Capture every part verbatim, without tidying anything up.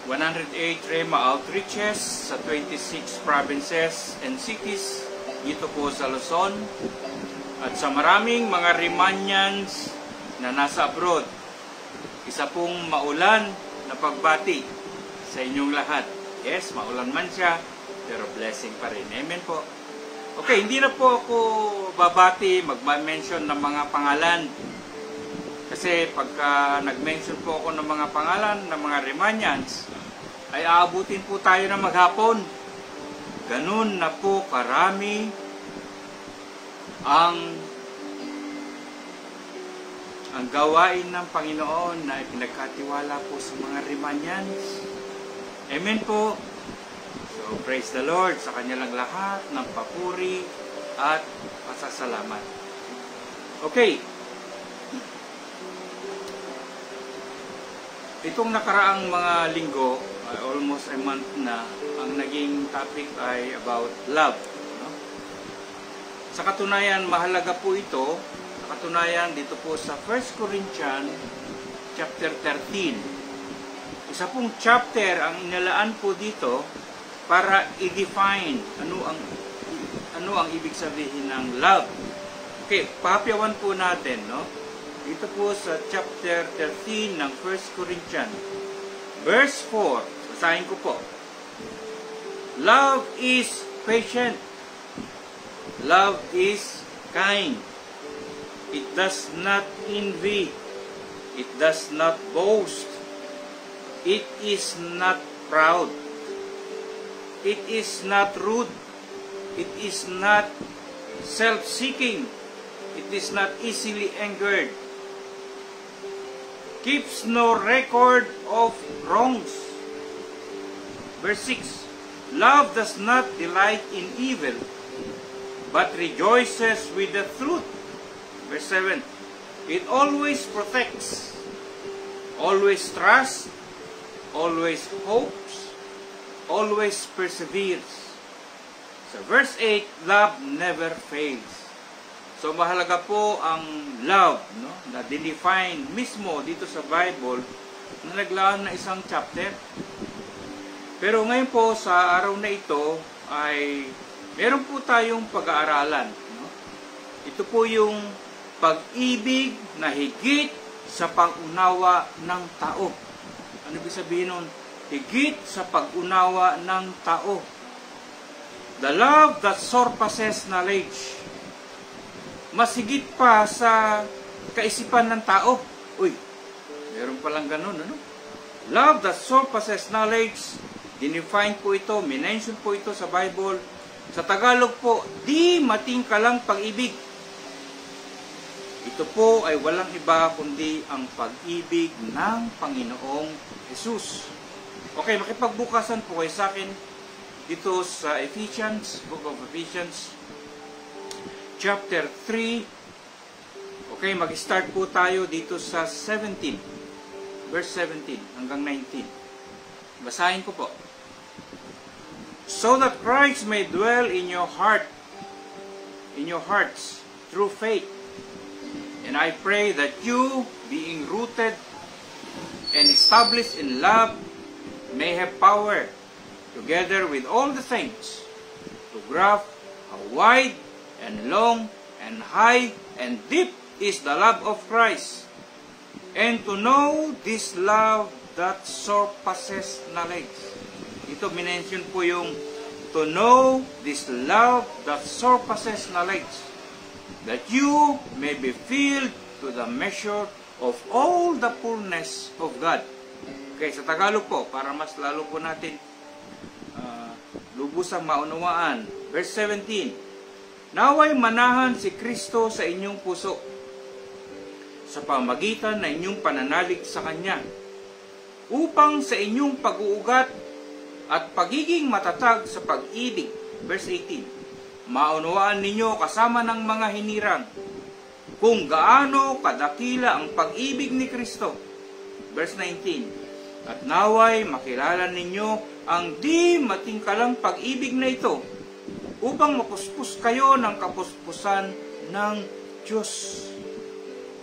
one hundred eight Rema Outreaches sa twenty-six provinces and cities dito po sa Luzon, at sa maraming mga Rimanians na nasa abroad. Isa pong maulan na pagbati sa inyong lahat. Yes, maulan man siya, pero blessing pa rin. Amen po. Okay, hindi na po ako babati, mag-mention ng mga pangalan. Kasi pagka nag-mention po ako ng mga pangalan ng mga Rimanians, ay aabutin po tayo na maghapon. Ganun na po karami ang ang gawain ng Panginoon na ipinagkatiwala po sa mga Rimanians. Amen po. So, praise the Lord sa kanilang lahat ng papuri at pasasalamat. Okay. Itong nakaraang mga linggo, uh, almost a month na, ang naging topic ay about love. No? Sa katunayan, mahalaga po ito. Sa katunayan, dito po sa First Corinthians chapter thirteen. Isa pong chapter ang inalaan po dito para i-define ano ang ano ang ibig sabihin ng love. Okay, papyawan po natin, no? Dito po sa chapter thirteen ng First Corinthians, verse four. Basahin ko po. Love is patient. Love is kind. It does not envy. It does not boast. It is not proud. It is not rude. It is not self-seeking. It is not easily angered. Keeps no record of wrongs. Verse six. Love does not delight in evil, but rejoices with the truth. Verse seven. It always protects, always trusts, always hopes, always perseveres. So verse eight, love never fails. So mahalaga po ang love, no, na dinefine mismo dito sa Bible na naglaan na isang chapter. Pero ngayon po sa araw na ito ay meron po tayong pag-aaralan. No? Ito po yung pag-ibig na higit sa pag-unawa ng tao. Ano ibig sabihin nun? Higit sa pag-unawa ng tao. The love that surpasses knowledge. Mas higit pa sa kaisipan ng tao. Uy, meron palang ganun, ano? Love that surpasses knowledge. Dinefine po ito, minention po ito sa Bible. Sa Tagalog po, di matingkalang pag-ibig. Ito po ay walang iba kundi ang pag-ibig ng Panginoong Jesus. Okay, makipagbukasan po kayo sa akin dito sa Ephesians, Book of Ephesians, chapter three. Okay, mag-start po tayo dito sa seventeen. Verse seventeen hanggang nineteen. Basahin ko po. So that Christ may dwell in your heart, in your hearts, through faith. And I pray that you, being rooted and established in love, may have power, together with all the saints, to grasp how wide and long and high and deep is the love of Christ, and to know this love that surpasses knowledge. Ito minention po yung to know this love that surpasses knowledge, that you may be filled to the measure of all the fullness of God. Okay, sa Tagalog po, para mas lalo po natin uh, lubusang maunawaan. Verse seventeen. Naway manahan si Kristo sa inyong puso sa pamagitan ng inyong pananalig sa Kanya, upang sa inyong pag-uugat at pagiging matatag sa pag-ibig. Verse eighteen. Maunawaan ninyo kasama ng mga hinirang kung gaano kadakila ang pag-ibig ni Kristo. Verse nineteen. At naway makilala ninyo ang di matingkalang pag-ibig na ito, upang mapuspos kayo ng kapuspusan ng Diyos.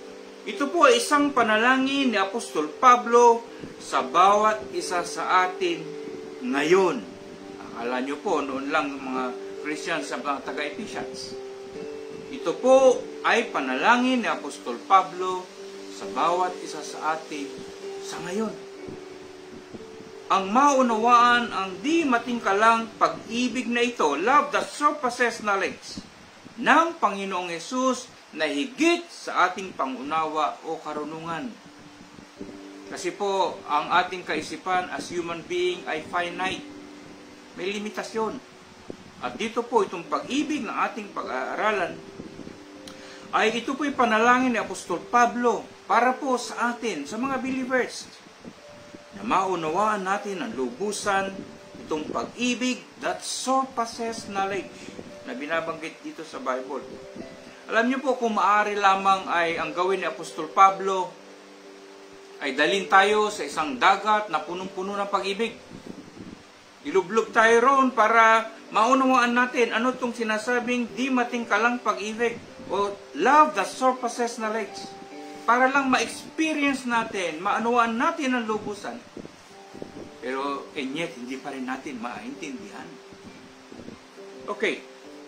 Ito po ay isang panalangin ni Apostol Pablo sa bawat isa sa atin ngayon. Akala nyo po, noon lang mga Christians sa mga taga-Ephesians. Ito po ay panalangin ni Apostol Pablo sa bawat isa sa atin sa ngayon. Ang maunawaan ang di matingkalang pag-ibig na ito, love that surpasses knowledge, ng Panginoong Hesus na higit sa ating pangunawa o karunungan. Kasi po, ang ating kaisipan as human being ay finite. May limitasyon. At dito po, itong pag-ibig ng ating pag-aaralan, ay ito po'y panalangin ni Apostol Pablo para po sa atin, sa mga believers, na maunawaan natin ang lubusan itong pag-ibig that surpasses knowledge na binabanggit dito sa Bible. Alam niyo po, kung maaari lamang ay ang gawin ni Apostol Pablo ay dalhin tayo sa isang dagat na punong-puno ng pag-ibig. Ilublog tayo roon para maunawaan natin ano itong sinasabing di matingkalang pag-ibig o love that surpasses knowledge. Para lang ma-experience natin, maunawaan natin ang lubusan. Pero, and yet, hindi pa rin natin maintindihan. Okay.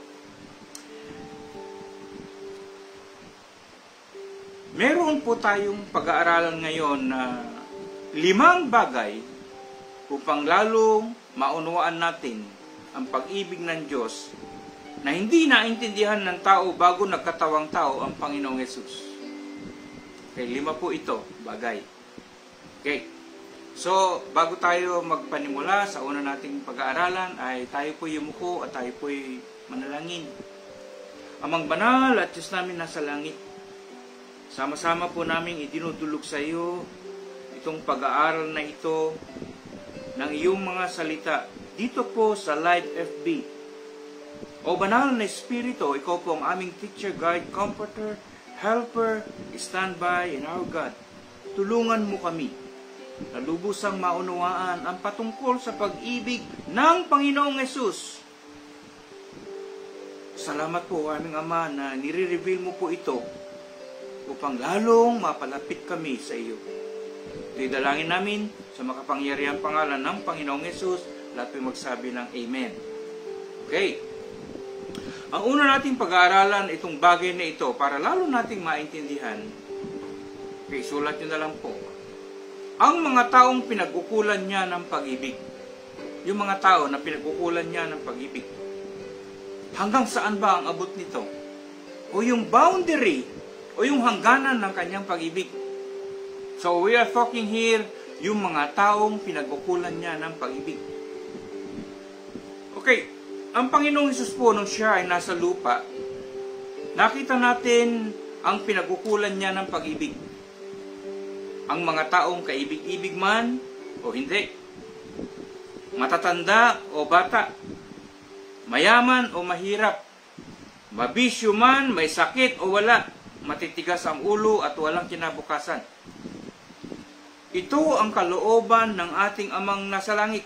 Meron po tayong pag-aaralan ngayon na limang bagay upang lalong maunawaan natin ang pag-ibig ng Diyos na hindi naintindihan ng tao bago nagkatawang tao ang Panginoong Hesus. Okay, lima po ito, bagay. Okay. So, bago tayo magpanimula sa una nating pag-aaralan, ay tayo po yumuko at tayo po manalangin. Amang banal at Diyos namin nasa langit, sama-sama po namin idinudulog sa iyo itong pag-aaral na ito ng iyong mga salita dito po sa Live F B. O banal na Espiritu, ikaw po ang aming teacher, guide, comforter, helper, standby, and our God. Tulungan mo kami na lubusang maunawaan ang patungkol sa pag-ibig ng Panginoong Hesus. Salamat po, aming Ama, na nire-reveal mo po ito upang lalong mapalapit kami sa iyo. Idalangin namin sa makapangyarihang pangalan ng Panginoong Hesus, lahat po magsabi ng Amen. Okay. Ang una nating pag-aaralan itong bagay na ito para lalo nating maintindihan. Okay, sulat nyo na lang po. Ang mga taong pinagkukulan niya ng pag-ibig. Yung mga tao na pinagkukulan niya ng pag-ibig. Hanggang saan ba ang abot nito? O yung boundary o yung hangganan ng kanyang pag-ibig. So we are talking here yung mga taong pinagkukulan niya ng pag-ibig. Okay, ang Panginoong Hesus po nung siya ay nasa lupa, nakita natin ang pinagkukulan niya ng pag-ibig. Ang mga taong kaibig-ibig man o hindi, matatanda o bata, mayaman o mahirap, mabisyo man, may sakit o wala, matitigas ang ulo at walang kinabukasan. Ito ang kalooban ng ating Amang nasa langit,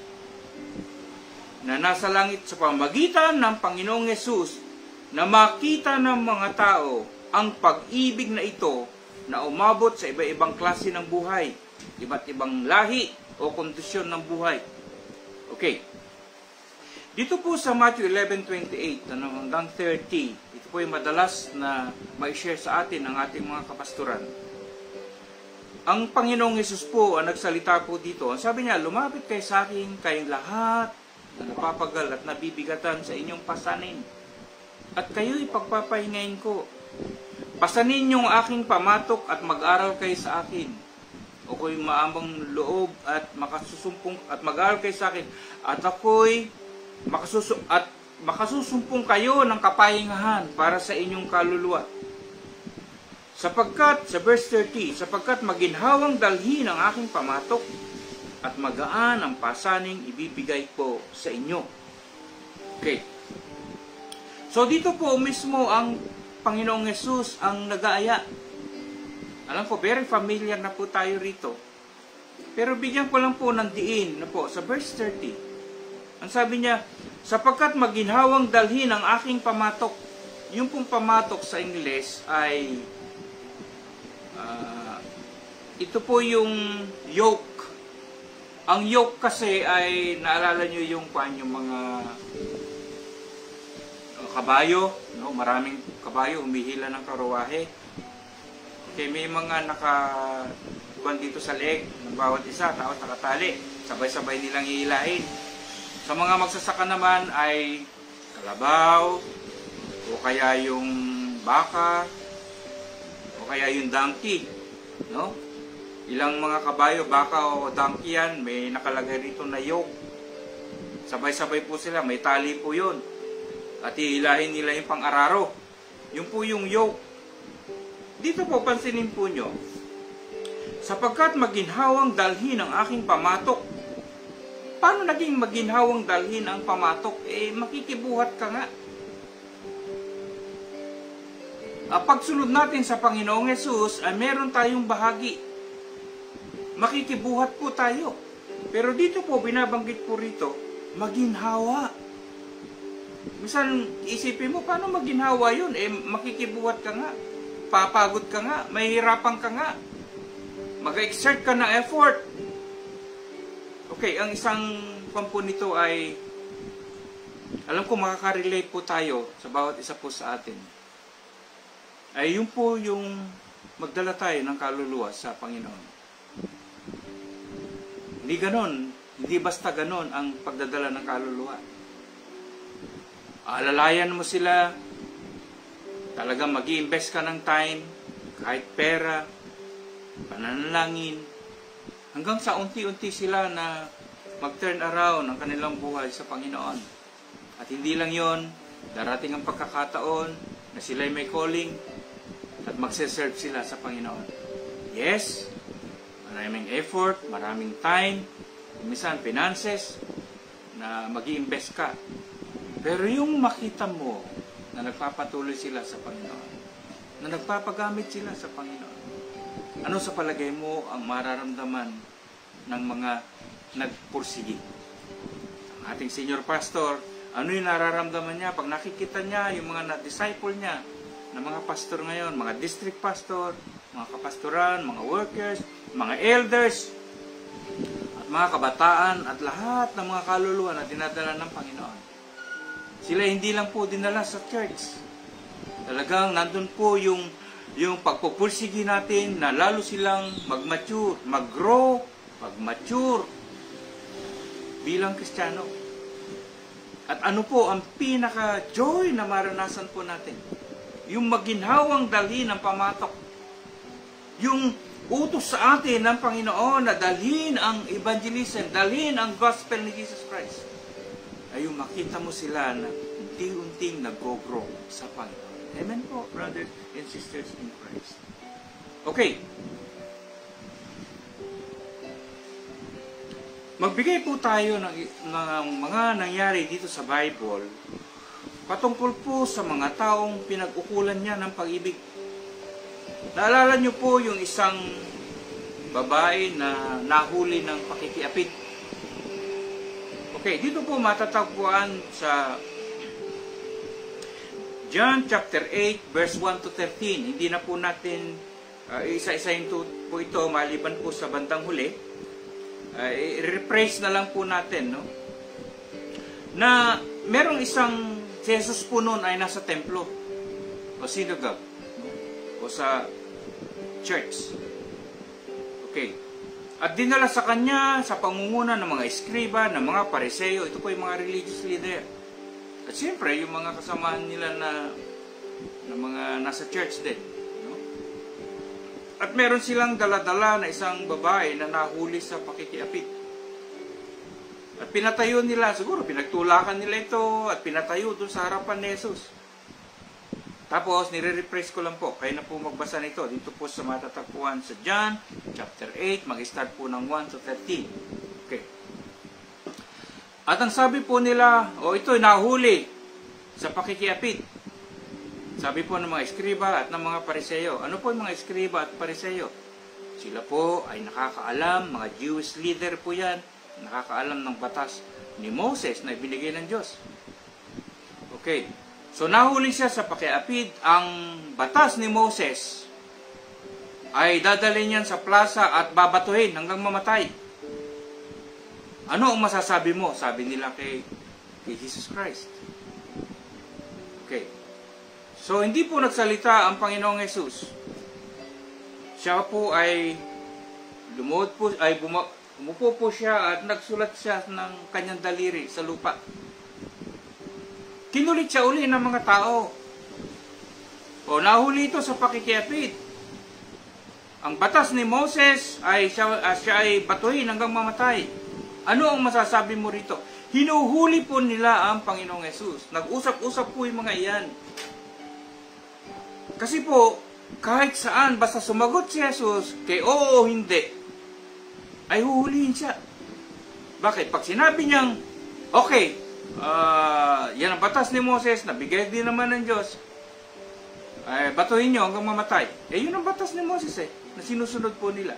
na nasa langit sa pamagitan ng Panginoong Hesus, na makita ng mga tao ang pag-ibig na ito na umabot sa iba-ibang klase ng buhay, iba't ibang lahi o kondisyon ng buhay. Okay. Dito po sa Matthew eleven twenty-eight hanggang thirty, ito po yung madalas na ma-share sa atin ng ating mga kapastoran. Ang Panginoong Hesus po ang nagsalita po dito. Ang sabi niya, lumapit kayo sa akin, kayong lahat na napapagal at nabibigatan sa inyong pasanin. At kayo'y pagpapahingayin ko. Pasanin niyong aking pamatok at mag-aral kayo sa akin. O ako'y maambang loob at makasusumpong at mag-aral kayo sa akin. At ako'y Makasusu at makasusumpong kayo ng kapahingahan para sa inyong kaluluwa. Sapagkat, sa verse thirty, sapagkat maginhawang dalhin ang aking pamatok at magaan ang pasaning ibibigay ko sa inyo. Okay. So dito po mismo ang Panginoong Hesus ang nag-aaya. Alam ko, very familiar na po tayo rito. Pero bigyan ko lang po ng diin na po sa verse thirty. Ang sabi niya, sapagkat maginhawang dalhin ang aking pamatok. Yung pong pamatok sa Ingles ay Uh, ito po yung yoke. Ang yoke kasi ay, naalala nyo yung, yung mga uh, kabayo, no? Maraming kabayo, humihila ng karuwahe. Okay, may mga nakakuan dito sa leeg ng bawat isa, tapos nakatali. Sabay-sabay nilang hihilahin. Sa mga magsasaka naman ay kalabaw, o kaya yung baka, o kaya yung donkey, no? Ilang mga kabayo, baka o donkey yan, may nakalagay rito na yoke. Sabay-sabay po sila, may tali po yun. At hihilahin nila yung pang-araro. Yun po yung yoke. Dito po, pansinin po nyo, sapagkat maginhawang dalhin ang aking pamatok. Paano naging maginhawang dalhin ang pamatok? Eh, makikibuhat ka nga. Uh, pagsunod natin sa Panginoong Hesus, ay meron tayong bahagi. Makikibuhat po tayo. Pero dito po, binabanggit po rito, maginhawa. Minsan, isipin mo, paano maginhawa yun? Eh, makikibuhat ka nga. Papagod ka nga. Mahihirapan ka nga. Mag-exert ka ng effort. Okay, ang isang pampo nito ay, alam ko makaka-relate po tayo sa bawat isa po sa atin. Ay yun po yung magdala tayo ng kaluluwa sa Panginoon. Hindi ganon, hindi basta ganon ang pagdadala ng kaluluwa. Alalayan mo sila, talagang mag-i-invest ka ng time, kahit pera, pananalangin, hanggang sa unti-unti sila na mag-turn around ang kanilang buhay sa Panginoon. At hindi lang yon, darating ang pagkakataon na sila'y may calling at magse-serve sila sa Panginoon. Yes, maraming effort, maraming time, minsan finances, na mag-i-invest ka. Pero yung makita mo na nagpapatuloy sila sa Panginoon, na nagpapagamit sila sa Panginoon, ano sa palagay mo ang mararamdaman ng mga nagpursigi? Ang ating senior pastor, ano yung nararamdaman niya pag nakikita niya yung mga na-disciple niya na mga pastor ngayon, mga district pastor, mga kapastoran, mga workers, mga elders, at mga kabataan, at lahat ng mga kaluluwa na dinadala ng Panginoon. Sila hindi lang po dinala sa church. Talagang nandun po yung yung pagpupursigi natin na lalo silang mag-mature, mag-grow, mag-mature bilang Kristiyano. At ano po ang pinaka-joy na maranasan po natin? Yung maginhawang dalhin ng pamatok. Yung utos sa atin ng Panginoon na dalhin ang evangelism, dalhin ang gospel ni Jesus Christ. Ay yung makita mo sila na unti-unting nag-grow sa Panginoon. Amen po, brothers and sisters in Christ. Okay. Magbigay po tayo ng, ng mga nangyari dito sa Bible patungkol po sa mga taong pinag-ukulan niya ng pag-ibig. Naalala niyo po yung isang babae na nahuli ng pakikiapid. Okay, dito po matatagpuan sa John chapter eight, verse one to thirteen. Hindi na po natin uh, isa-isahin po ito maliban po sa bandang huli. Uh, i-rephrase na lang po natin, no? Na merong isang, si Jesus po noon ay nasa templo o synagogue, no? O sa church. Okay. At dinala sa kanya sa pangunguna ng mga eskriba, ng mga pariseo, ito po yung mga religious leader. At siyempre, yung mga kasamahan nila na, na mga nasa church din. No? At meron silang dala-dala na isang babae na nahuli sa pakikiapid. At pinatayo nila, siguro pinagtulakan nila ito at pinatayo doon sa harapan ni Jesus. Tapos, nire-rephrase ko lang po. Kayo na po magbasa nito. Dito po sa matatagpuan sa John, chapter eight, mag-start po ng one to thirteen. Okay. At ang sabi po nila, o oh, ito, nahuli sa pakikiapid. Sabi po ng mga eskriba at ng mga pariseo. Ano po yung mga eskriba at pariseo? Sila po ay nakakaalam, mga Jewish leader po yan, nakakaalam ng batas ni Moses na ibinigay ng Diyos. Okay. So, nahuli siya sa pakiapid. Ang batas ni Moses ay dadalhin yan sa plaza at babatuhin hanggang mamatay. Ano ang masasabi mo? Sabi nila kay, kay Jesus Christ. Okay. So, hindi po nagsalita ang Panginoong Jesus. Siya po ay lumuhod po, ay buma, umupo po siya at nagsulat siya ng kanyang daliri sa lupa. Kinulit siya uli ng mga tao. O, nahuli ito sa pakikiapid. Ang batas ni Moses ay siya, uh, siya ay batuhin hanggang mamatay. Ano ang masasabi mo rito? Hinuhuli po nila ang Panginoong Jesus. Nag-usap-usap po yung mga iyan. Kasi po, kahit saan, basta sumagot si Jesus, kay oo o hindi, ay huhulihin siya. Bakit? Pag sinabi niyang, okay, uh, yan ang batas ni Moses, nabigay din naman ng Diyos, ay batuhin niyo hanggang mamatay. Eh, yun ang batas ni Moses eh, na sinusunod po nila.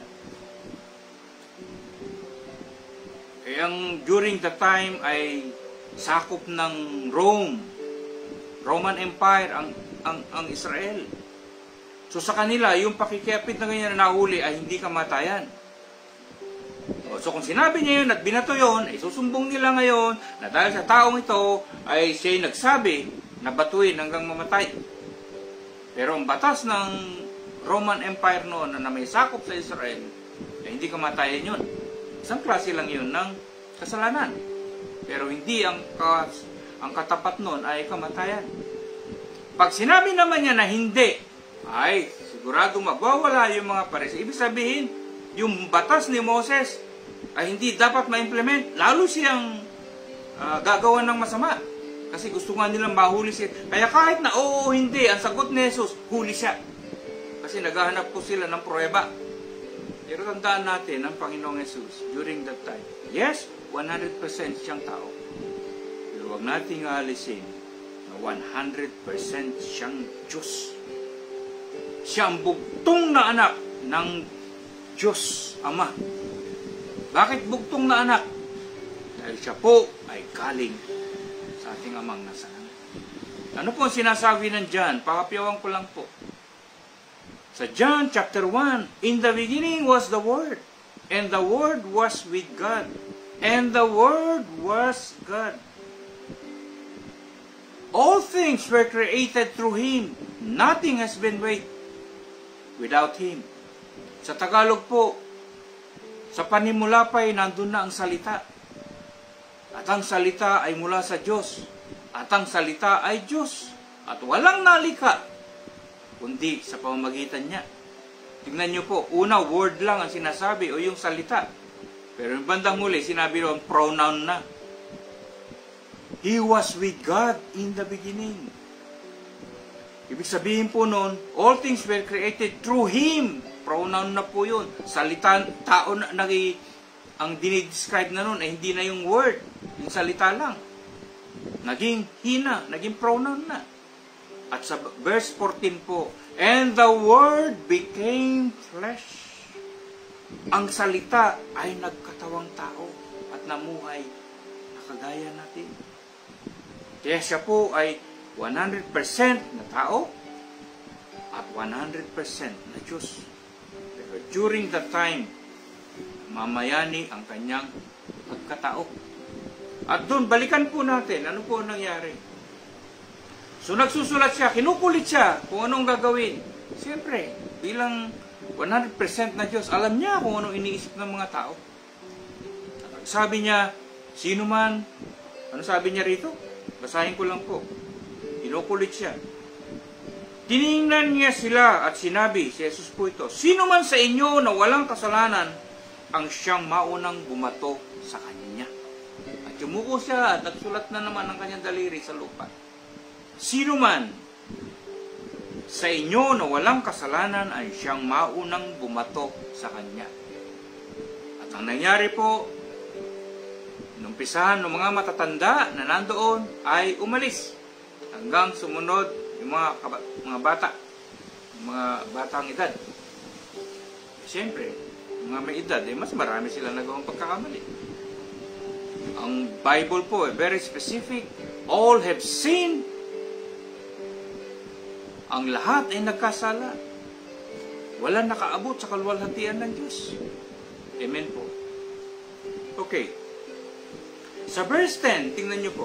Eh, ang during the time ay sakop ng Rome, Roman Empire, ang, ang, ang Israel. So sa kanila, yung pakikiapid na ganyan na nahuli ay hindi kamatayan. So kung sinabi niya yun at binato yun, ay susumbong nila ngayon na dahil sa taong ito ay siya'y nagsabi na batuin hanggang mamatay. Pero ang batas ng Roman Empire noon na may sakop sa Israel, ay hindi kamatayan yun. Isang klase lang yun ng kasalanan. Pero hindi ang, kas, ang katapat noon ay kamatayan. Pag sinabi naman niya na hindi, ay sigurado magwawala yung mga Pariseo. Ibig sabihin, yung batas ni Moses ay hindi dapat ma-implement. Lalo siyang uh, gagawa ng masama. Kasi gusto nga nilang mahuli siya. Kaya kahit na oo o hindi, ang sagot ni Jesus, huli siya. Kasi naghahanap po sila ng pruweba. Pero tandaan natin ang Panginoong Jesus during that time. Yes, one hundred percent siyang tao. Pero huwag nating aalisin na one hundred percent siyang Diyos. Siya ang bugtong na anak ng Diyos Ama. Bakit bugtong na anak? Dahil siya po ay galing sa ating Amang nasa langit. Ano po ang sinasabi ng John? Pakapyawan ko lang po. Sa John chapter one, in the beginning was the Word, and the Word was with God, and the Word was God. All things were created through Him. Nothing has been made without Him. Sa Tagalog po, sa panimula pa ay nandun na ang salita. At ang salita ay mula sa Diyos. At ang salita ay Diyos. At walang nalika kundi sa pamamagitan niya. Tingnan niyo po, una, word lang ang sinasabi o yung salita. Pero yung bandang huli, sinabi doon, pronoun na. He was with God in the beginning. Ibig sabihin po noon, all things were created through Him. Pronoun na po yun. Salita, tao na, nagi, ang dinidescribe na noon ay hindi na yung word, yung salita lang. Naging hina, naging pronoun na. At sa verse fourteen po, and the Word became flesh. Ang salita ay nagkatawang tao at namuhay na kagaya natin. Kaya siya po ay one hundred percent na tao at one hundred percent na Diyos. Pero during that time, mamayani ang kanyang pagkatao. At doon, balikan po natin, ano po nangyari? So nagsusulat siya, kinukulit siya kung anong gagawin. Siyempre, bilang one hundred percent na Diyos, alam niya kung anong iniisip ng mga tao. Sabi niya, sino man, ano sabi niya rito? Basahin ko lang po. Kinukulit siya. Tiningnan niya sila at sinabi, si Jesus po ito, sino man sa inyo na walang kasalanan, ang siyang maunang bumato sa kanya. At yumuko siya at nagsulat na naman ang kanyang daliri sa lupa. Sino man sa inyo na walang kasalanan ay siyang maunang bumato sa kanya. At ang nangyari po, numpisahan ng mga matatanda na nandoon ay umalis hanggang sumunod yung mga, mga bata, mga batang edad. Siyempre, mga may edad, eh, mas marami silang nagawang pagkakamali. Ang Bible po, eh, very specific. All have sinned. Ang lahat ay nagkasala. wala nakaabot sa kaluwalhatian ng Diyos. Amen po. Okay. Sa verse ten, tingnan nyo po.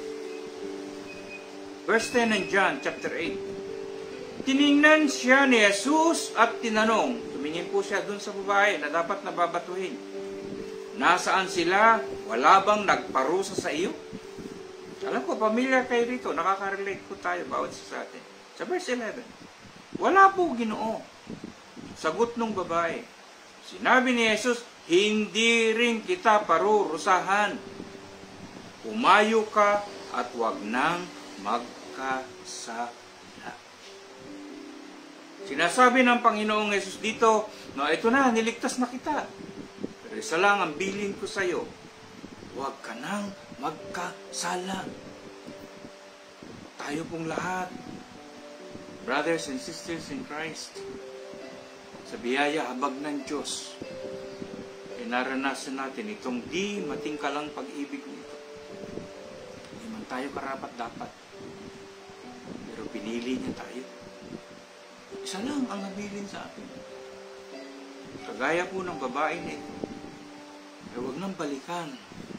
Verse ten ng John chapter eight. Tiningnan siya ni Jesus at tinanong. Tumingin po siya dun sa babae na dapat nababatuhin. Nasaan sila? Wala bang nagparusa sa iyo? Alam ko, familiar kayo rito. Nakaka-relate po tayo bawat sa atin. Sa verse eleven. Wala po, Ginoo. Sagot nung babae. Sinabi ni Jesus, hindi rin kita parurusahan. Umayo ka at wag nang magkasala. Sinasabi ng Panginoong Jesus dito, no, ito na, niligtas na kita. Pero isa lang ang bilin ko sa iyo, huwag ka nang magkasala. Tayo pong lahat, brothers and sisters in Christ, sa biyaya habag ng Diyos, ay naranasan natin itong di matingkalang pag-ibig nito. Hindi man tayo karapat-dapat, pero pinili niya tayo. Isa lang ang nabilin sa atin. Kagaya po ng babae na ito, ay huwag nang balikan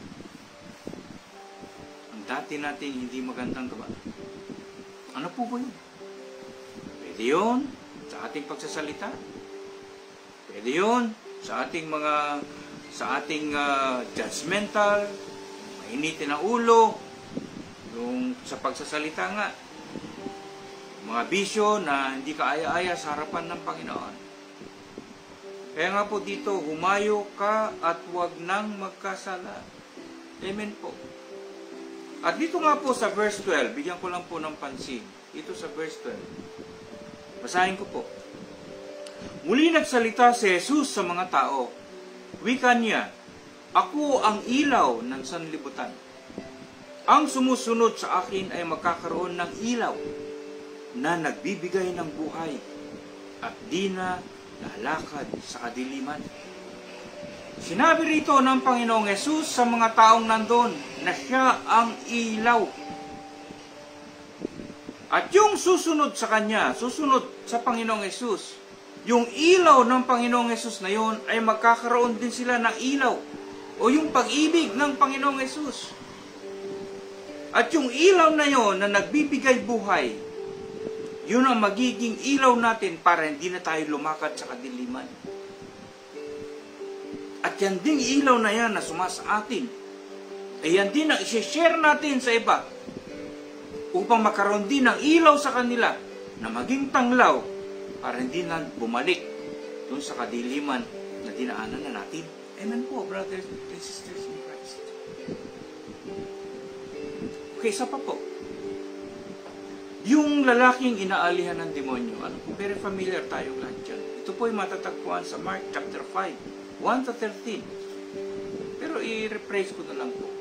ang dati nating hindi magandang gawa. Ano po ba yun? Pwede yun sa ating pagsasalita. Pwede yun sa ating mga sa ating uh, judgmental, mainitin ang ulo, yung sa pagsasalita nga, mga bisyo na hindi ka aya-aya sa harapan ng Panginoon. Kaya nga po dito, humayo ka at huwag nang magkasala. Amen po. At dito nga po sa verse twelve, bigyan ko lang po ng pansin. Dito sa verse twelve. Basahin ko po. Muli nagsalita si Jesus sa mga tao. Wika niya, ako ang ilaw ng sanlibutan. Ang sumusunod sa akin ay magkakaroon ng ilaw na nagbibigay ng buhay at di na lalakad sa kadiliman. Sinabi rito ng Panginoong Hesus sa mga taong nandun na siya ang ilaw. At yung susunod sa Kanya, susunod sa Panginoong Hesus, yung ilaw ng Panginoong Hesus na yun ay magkakaroon din sila ng ilaw o yung pag-ibig ng Panginoong Hesus. At yung ilaw na yun na nagbibigay buhay, yun ang magiging ilaw natin para hindi na tayo lumakad sa kadiliman. At yan ding ilaw na yan na sumasa atin, ay yan din ang isi-share natin sa iba upang makaroon din ng ilaw sa kanila na maging tanglaw para hindi na bumalik dun sa kadiliman na dinaanan na natin. Amen po, brothers and sisters in Christ. Okay, isa pa po. Yung lalaking inaalihan ng demonyo, ano po, very familiar tayong lahat dyan. Ito po ay matatagpuan sa Mark chapter five, one to thirteen. Pero i-rephrase ko na lang po.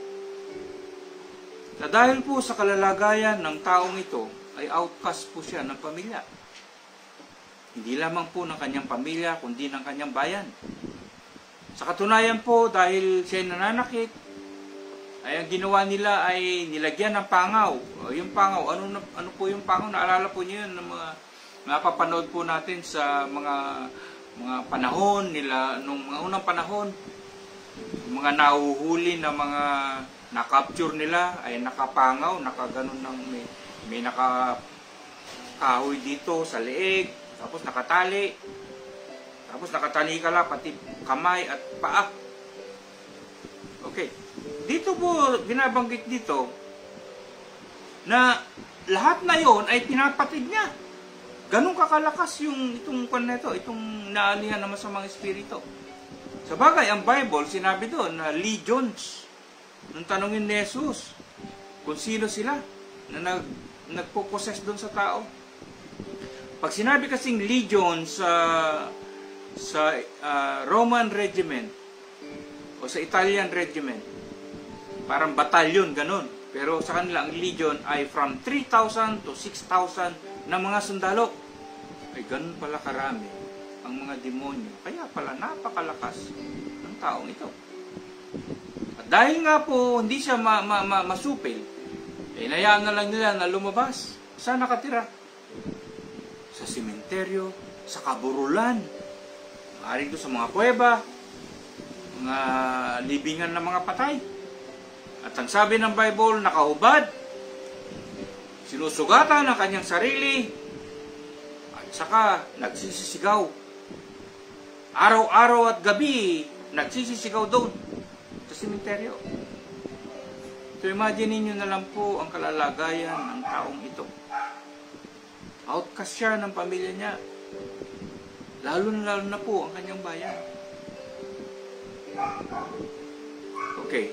Na dahil po sa kalalagayan ng taong ito, ay outcast po siya ng pamilya. Hindi lamang po ng kanyang pamilya, kundi ng kanyang bayan. Sa katunayan po, dahil siya nananakit, ay ang ginawa nila ay nilagyan ng pangaw. O, yung pangaw, ano, ano po yung pangaw? Naalala po niyo yun, ng mga napapanood po natin sa mga mga panahon nila, nung mga unang panahon, yung mga nahuhuli na mga na-capture nila ay nakapangaw, nakaganon ng may, may nakakahoy dito sa leeg, tapos nakatali, tapos nakatalikala pati kamay at paa. Okay. Dito po, binabanggit dito, na lahat na yon ay pinapatid niya. Ganun kakalakas yung itong kwan na ito, itong naalihan naman sa mga espiritu. Sa bagay, ang Bible, sinabi doon na legions. Nung tanongin ni Jesus, kung sino sila na nag, nagpo-possess doon sa tao. Pag sinabi kasing legion sa, sa uh, Roman regiment, o sa Italian regiment, parang batalyon, ganun. Pero sa kanila, ang legion ay from three thousand to six thousand na mga sundalo. Ay ganun pala karami ang mga demonyo. Kaya pala napakalakas ng taong ito. At dahil nga po hindi siya ma ma ma masupil, eh nayaan na lang nila na lumabas. Saan nakatira? Sa sementeryo, sa kaburulan, maaaring doon sa mga kuweba, mga libingan ng mga patay. At ang sabi ng Bible, nakahubad, sinusugatan ang kanyang sarili, at saka nagsisisigaw. Araw-araw at gabi, nagsisisigaw doon sa simenteryo. So imagine niyo na lang po ang kalalagayan ng taong ito. Outcast siya ng pamilya niya. Lalo na lalo na po ang kanyang bayan. Okay.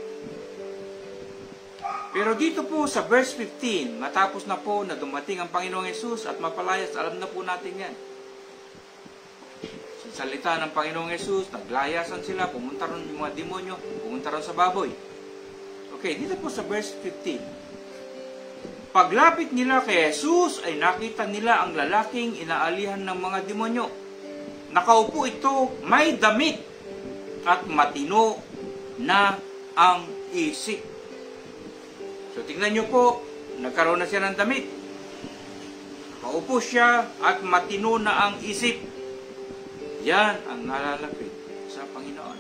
Pero dito po sa verse fifteen, matapos na po na dumating ang Panginoong Hesus at mapalayas, alam na po natin yan. Sa salita ng Panginoong Hesus, naglayasan sila, pumunta ron yung mga demonyo, pumunta ron sa baboy. Okay, dito po sa verse fifteen. Paglapit nila kay Hesus ay nakita nila ang lalaking inaalihan ng mga demonyo. Nakaupo ito, may damit at matino na ang isip. So, tingnan nyo po, nagkaroon na siya ng damit. Nakaupo siya at matino na ang isip. Yan ang nalalapit sa Panginoon.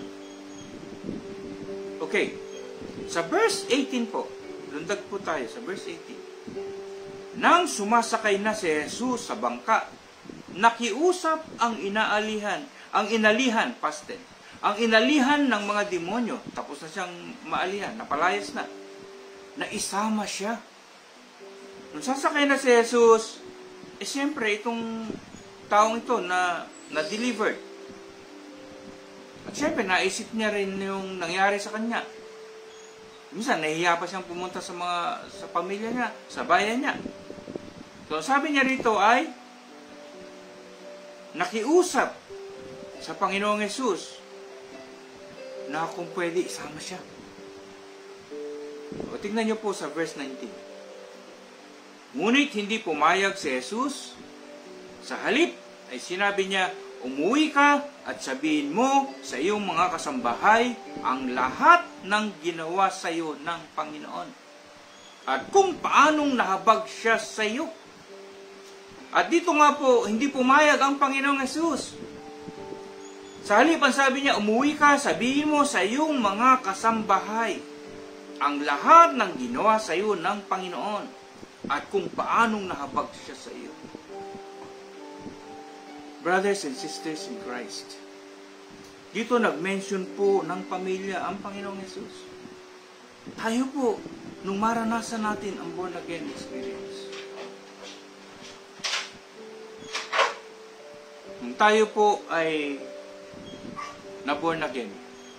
Okay. Sa verse eighteen po, lundag po tayo sa verse eighteen. Nang sumasakay na si Jesus sa bangka, nakiusap ang inaalihan, ang inalihan, past tense, ang inalihan ng mga demonyo, tapos na siyang maalihan, napalayas na, na isama siya. Nung sasakay na si Jesus, eh siyempre itong taong ito na na-delivered. At siyempre naisip niya rin yung nangyari sa kanya. Minsan nahihiya pa siyang pumunta sa mga sa pamilya niya, sa bayan niya. So sabi niya rito ay nakiusap sa Panginoong Hesus na kung pwede isama siya. O tingnan niyo po sa verse nineteen. Ngunit hindi pumayag si Jesus. Sa halip ay sinabi niya, umuwi ka at sabihin mo sa iyong mga kasambahay ang lahat ng ginawa sa iyo ng Panginoon. At kung paanong nahabag siya sa iyo. At dito nga po, hindi pumayag ang Panginoong Jesus. Sa halip ang sabi niya, umuwi ka, sabihin mo sa iyong mga kasambahay ang lahat ng ginawa sa iyo ng Panginoon at kung paanong nahabag siya sa iyo. Brothers and sisters in Christ, dito nag-mention po ng pamilya ang Panginoong Hesus. Tayo po, nung maranasan natin ang born again experience, nung tayo po ay na born again,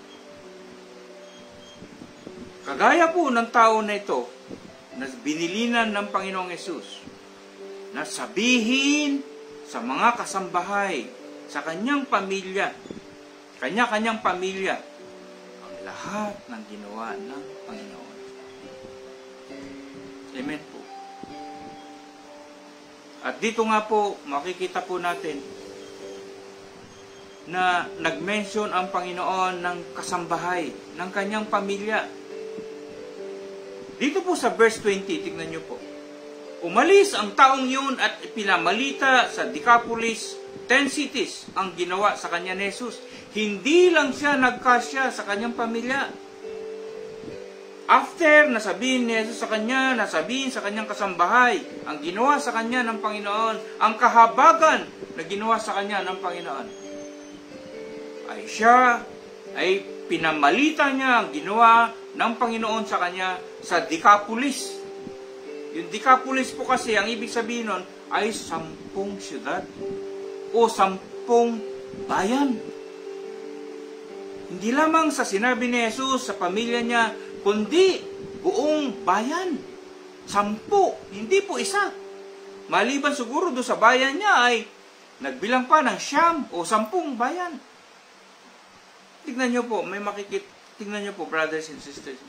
kagaya po ng tao na ito, na binilinan ng Panginoong Hesus, na sabihin sa mga kasambahay, sa kanyang pamilya, kanya-kanyang pamilya, ang lahat ng ginawa ng Panginoon. Amen po. At dito nga po, makikita po natin na nag-mention ang Panginoon ng kasambahay, ng kanyang pamilya. Dito po sa verse twenty, tignan nyo po. Umalis ang taong yun at pinamalita sa Decapolis, ten cities ang ginawa sa kanya ni Jesus. Hindi lang siya nagkasya sa kanyang pamilya. After nasabihin ni Jesus sa kanya, nasabihin sa kanyang kasambahay, ang ginawa sa kanya ng Panginoon, ang kahabagan na ginawa sa kanya ng Panginoon, ay siya, ay pinamalita niya ang ginawa ng Panginoon sa kanya sa Decapolis. Yung Decapolis po kasi, ang ibig sabihin nun, ay sampung syudad o sampung bayan. Hindi lamang sa sinabi ni Jesus sa pamilya niya, kundi buong bayan. Sampu, hindi po isa. Maliban siguro doon sa bayan niya ay nagbilang pa ng siyam o sampung bayan. Tignan nyo po, may makikit, tignan nyo po, brothers and sisters.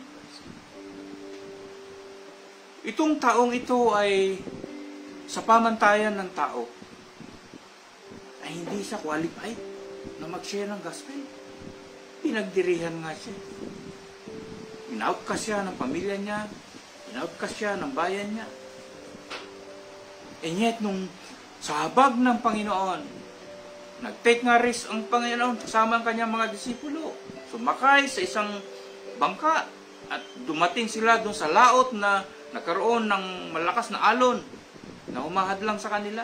Itong taong ito ay sa pamantayan ng tao ay hindi siya qualified na mag-share ng gospel. Pinagdirihan nga siya. In-outcast siya ng pamilya niya, in-outcast siya ng bayan niya. And yet, nung sa habag ng Panginoon, Nag-take nga risk ang Panginoon kasama ang kanyang mga disipulo. Sumakay sa isang bangka at dumating sila doon sa laot na nagkaroon ng malakas na alon na humahadlang sa kanila.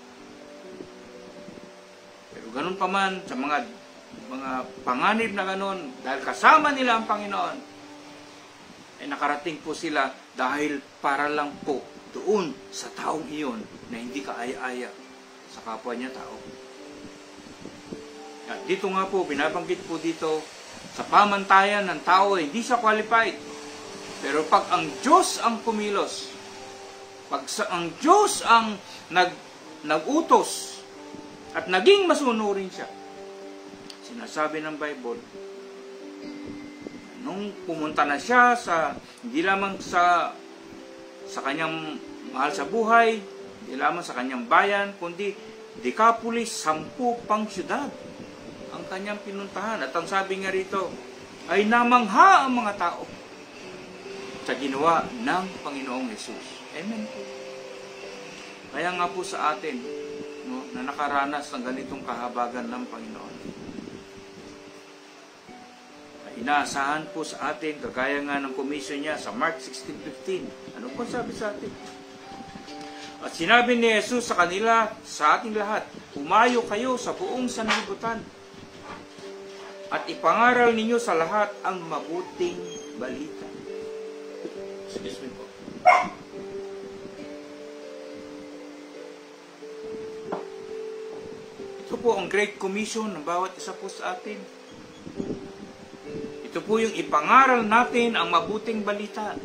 Pero ganun pa man, sa mga mga panganib na ganun, dahil kasama nila ang Panginoon, ay nakarating po sila dahil para lang po doon sa taong iyon na hindi kaaya-aya sa kapwa niya tao. At dito nga po, binabanggit po dito, sa pamantayan ng tao ay hindi siya qualified. Pero pag ang Diyos ang kumilos, pag sa, ang Diyos ang nag, nag-utos at naging masunurin siya, sinasabi ng Bible, nung pumunta na siya sa, hindi lamang sa, sa kanyang mahal sa buhay, hindi lamang sa kanyang bayan, kundi Decapolis, sampu pang syudad ang kanyang pinuntahan. At ang sabi nga rito, ay namangha ang mga tao sa ginawa ng Panginoong Jesus. Amen po. Kaya nga po sa atin, no, na nakaranas ng ganitong kahabagan ng Panginoon, ay inaasahan po sa atin, kagaya nga ng commission niya sa Mark sixteen fifteen. Ano po sabi sa atin? At sinabi ni Jesus sa kanila, sa ating lahat, umayo kayo sa buong sanlibutan at ipangaral ninyo sa lahat ang mabuting balita. Excuse me po. Ito po ang Great Commission ng bawat isa po sa atin. Ito po yung ipangaral natin ang mabuting balita.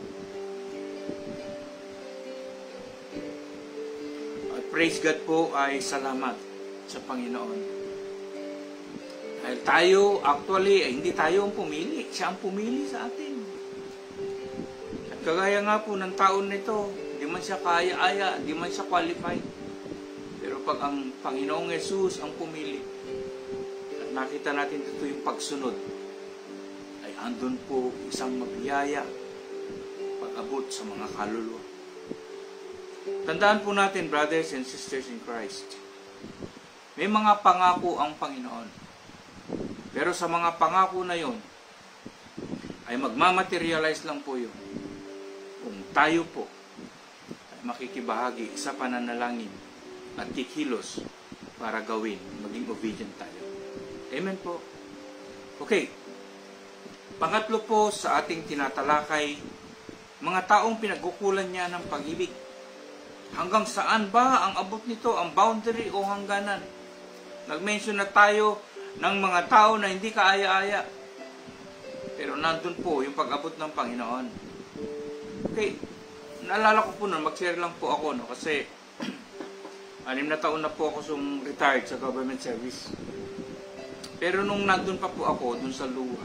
At praise God po ay salamat sa Panginoon. Dahil tayo, actually, ay hindi tayo ang pumili. Siya ang pumili sa atin. Kagaya nga po ng taon nito, di man siya kaya-aya, di man siya qualified. Pero pag ang Panginoong Jesus ang pumili, at nakita natin dito yung pagsunod, ay andun po isang mabiyaya pag-abot sa mga kaluluwa. Tandaan po natin, brothers and sisters in Christ, may mga pangako ang Panginoon. Pero sa mga pangako na yon, ay magmamaterialize lang po yun kung tayo po ay makikibahagi sa pananalangin at kikilos para gawin, maging obedient tayo. Amen po. Okay. Pangatlo po sa ating tinatalakay, mga taong pinagkukulan niya ng pag-ibig. Hanggang saan ba ang abot nito, ang boundary o hangganan? Nag-mention na tayo ng mga tao na hindi kaaya-aya. Pero nandun po yung pag-abot ng Panginoon. Okay, naalala ko po nun, mag-share lang po ako, no? Kasi anim na taon na po ako sum retired sa government service. Pero nung nandun pa po ako, dun sa Luwa,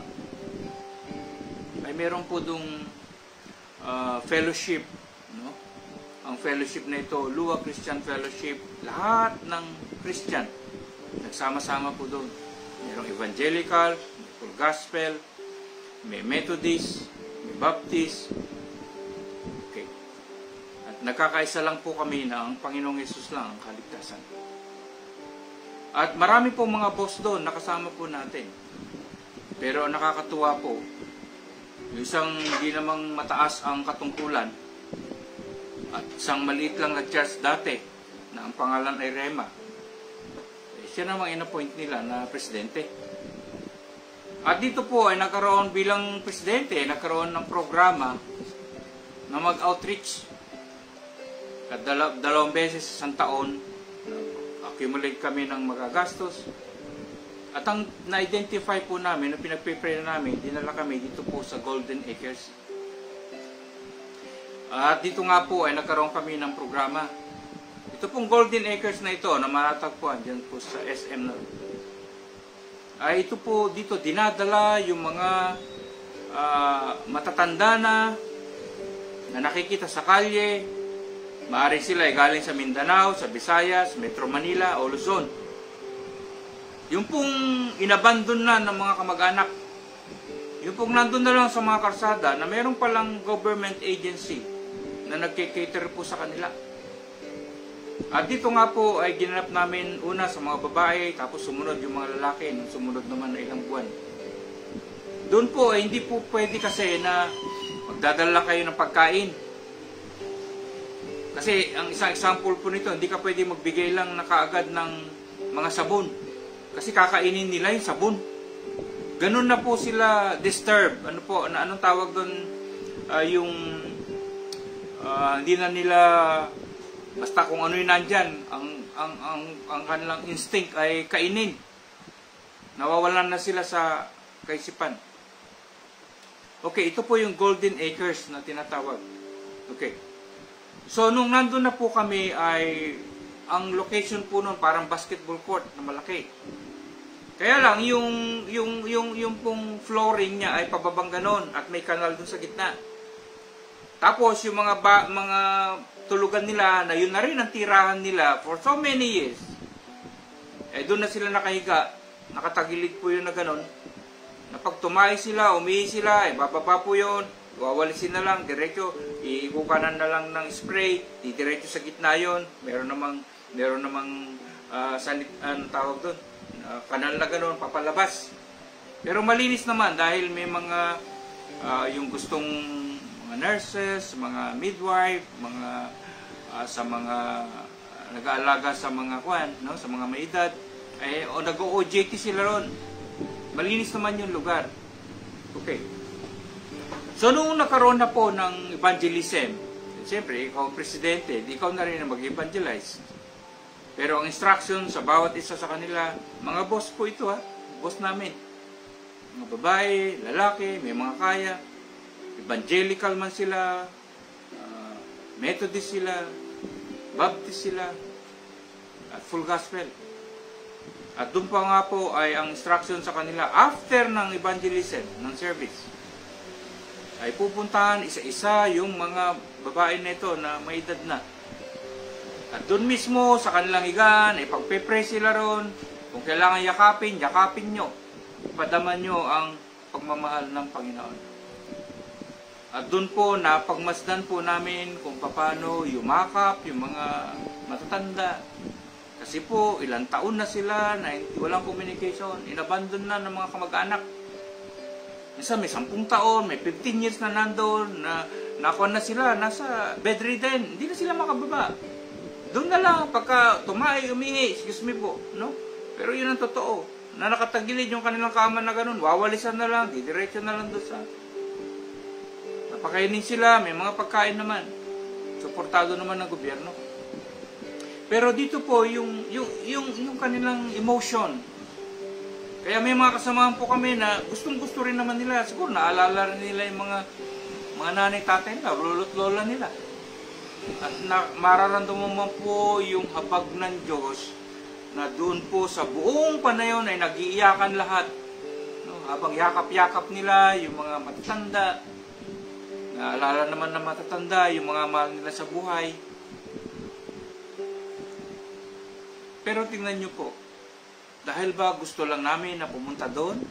ay meron po dong uh, fellowship, no? Ang fellowship na ito, Luwa Christian Fellowship, lahat ng Christian, nagsama-sama po doon. Merong evangelical, may full gospel, may Methodist, may Baptist. Okay. At nagkakaisa lang po kami na ang Panginoong Yesus lang ang kaligtasan. At marami po mga boss doon, nakasama po natin. Pero nakakatuwa po, yung isang hindi namang mataas ang katungkulan, at isang maliit lang na church dati, na ang pangalan ay Rema, eh, siya namang in-appoint nila na presidente. At dito po ay nagkaroon bilang presidente, nagkaroon ng programa na mag-outreach. At dalaw dalawang beses sa isang taon, accumulate kami ng magagastos. At ang na-identify po namin, na pinagpipray na namin, dinala kami dito po sa Golden Acres. At dito nga po ay nagkaroon kami ng programa. Ito pong Golden Acres na ito, na matatagpuan dyan po sa S M na. Ay ito po dito dinadala yung mga uh, matatanda na na nakikita sa kalye. Maaari sila ay galing sa Mindanao, sa Visayas, Metro Manila o Luzon. Yung pong inabandon na ng mga kamag-anak, yung pong nandun na lang sa mga karsada na meron palang government agency na nagkikater po sa kanila. At dito nga po ay ginanap namin una sa mga babae, tapos sumunod yung mga lalaki, nung sumunod naman na ilang buwan. Doon po ay hindi po pwede kasi na magdadala kayo ng pagkain. Kasi ang isang example po nito, hindi ka pwede magbigay lang na kaagad ng mga sabon. Kasi kakainin nila yung sabon. Ganun na po sila disturb. Ano po, na, anong tawag doon? Uh, yung uh, hindi na nila basta kung ano yung nandyan, ang, ang, ang, ang kanilang instinct ay kainin. Nawawalan na sila sa kaisipan. Okay, ito po yung golden acres na tinatawag. Okay. So, nung nandun na po kami ay, ang location po nun parang basketball court na malaki. Kaya lang, yung, yung, yung, yung pong flooring niya ay pababang ganon at may kanal dun sa gitna. Tapos, yung mga, ba, mga tulugan nila na yun na rin ang tirahan nila for so many years. Eh, doon na sila nakahiga. Nakatagilid po yun na ganon. Na pag tumahi sila, umihi sila, eh, bababa po yun. Wawalisin na lang, diretso, iikukanan na lang ng spray, diretso sa gitna yun. Meron namang, meron namang uh, sanit, ano tawag doon, uh, kanal na gano'n, papalabas. Pero malinis naman dahil may mga, uh, yung gustong mga nurses, mga midwife, mga, uh, sa mga, uh, nag-aalaga sa mga kwan, no? Sa mga may edad, eh, o nag-O J T sila ron. Malinis naman yung lugar. Okay. So, nung nakaroon na po ng evangelism, siyempre, ikaw ang presidente, ikaw na rin ang mag-evangelize. Pero ang instruction sa bawat isa sa kanila, mga boss po ito ha, boss namin. Mga babae, lalaki, may mga kaya, evangelical man sila, uh, Methodist sila, Baptist sila, at full gospel. At doon pa nga po ay ang instruction sa kanila after ng evangelism, ng service, ay pupuntahan isa-isa yung mga babae nito na may edad na. At doon mismo sa kanilang higaan, ay pagpe-pray sila ron. Kung kailangan yakapin, yakapin nyo. Ipadaman nyo ang pagmamahal ng Panginoon. At doon po, napagmasdan po namin kung paano yumakap yung mga matatanda. Kasi po, ilang taon na sila na walang communication, inabandon na ng mga kamag-anak. Minsan may sampung taon, may fifteen years na nandun, na nakuha na sila, nasa bedridden, hindi na sila makababa. Doon na lang, pagka tumahay, umihi, excuse me po, no? Pero yun ang totoo, na nakatagilid yung kanilang kama na ganun, wawalisan na lang, didiretso na lang doon sa... Napakainin sila, may mga pagkain naman, suportado naman ng gobyerno. Pero dito po, yung, yung, yung, yung kanilang emotion. Kaya may mga kasamahan po kami na gustong-gusto rin naman nila. Siguro naalala rin nila yung mga, mga nanay, tatay nila, lolo't lola nila. At na, mararamdaman mo po yung habag ng Diyos na doon po sa buong panayon ay nag-iiyakan lahat. No? Habang yakap-yakap nila yung mga matatanda. Naalala naman ng matatanda yung mga mahal nila sa buhay. Pero tingnan nyo po, dahil ba gusto lang namin na pumunta doon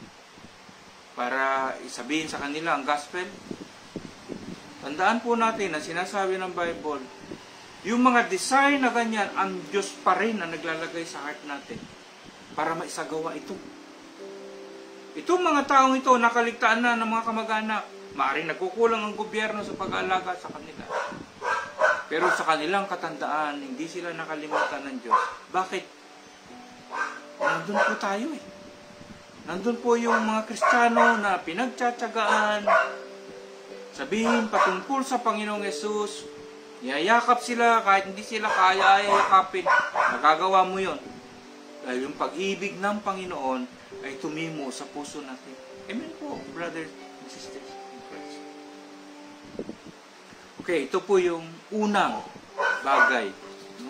para isabihin sa kanila ang gospel? Tandaan po natin na sinasabi ng Bible, yung mga design na ganyan, ang Diyos pa rin ang naglalagay sa heart natin para maisagawa ito. Itong mga taong ito, nakaligtaan na ng mga kamag-anak. Maaaring nagkukulang ang gobyerno sa pag-aalaga sa kanila. Pero sa kanilang katandaan, hindi sila nakalimutan ng Diyos. Bakit? Nandun po tayo eh. Nandun po yung mga Kristiyano na pinagtsatsagaan, sabihin patungkol sa Panginoong Yesus, yayakap sila kahit hindi sila kaya yakapin. Magagawa mo yon. Dahil yung pag-ibig ng Panginoon ay tumimo sa puso natin. Amen po, brothers and sisters. Okay, ito po yung unang bagay. No?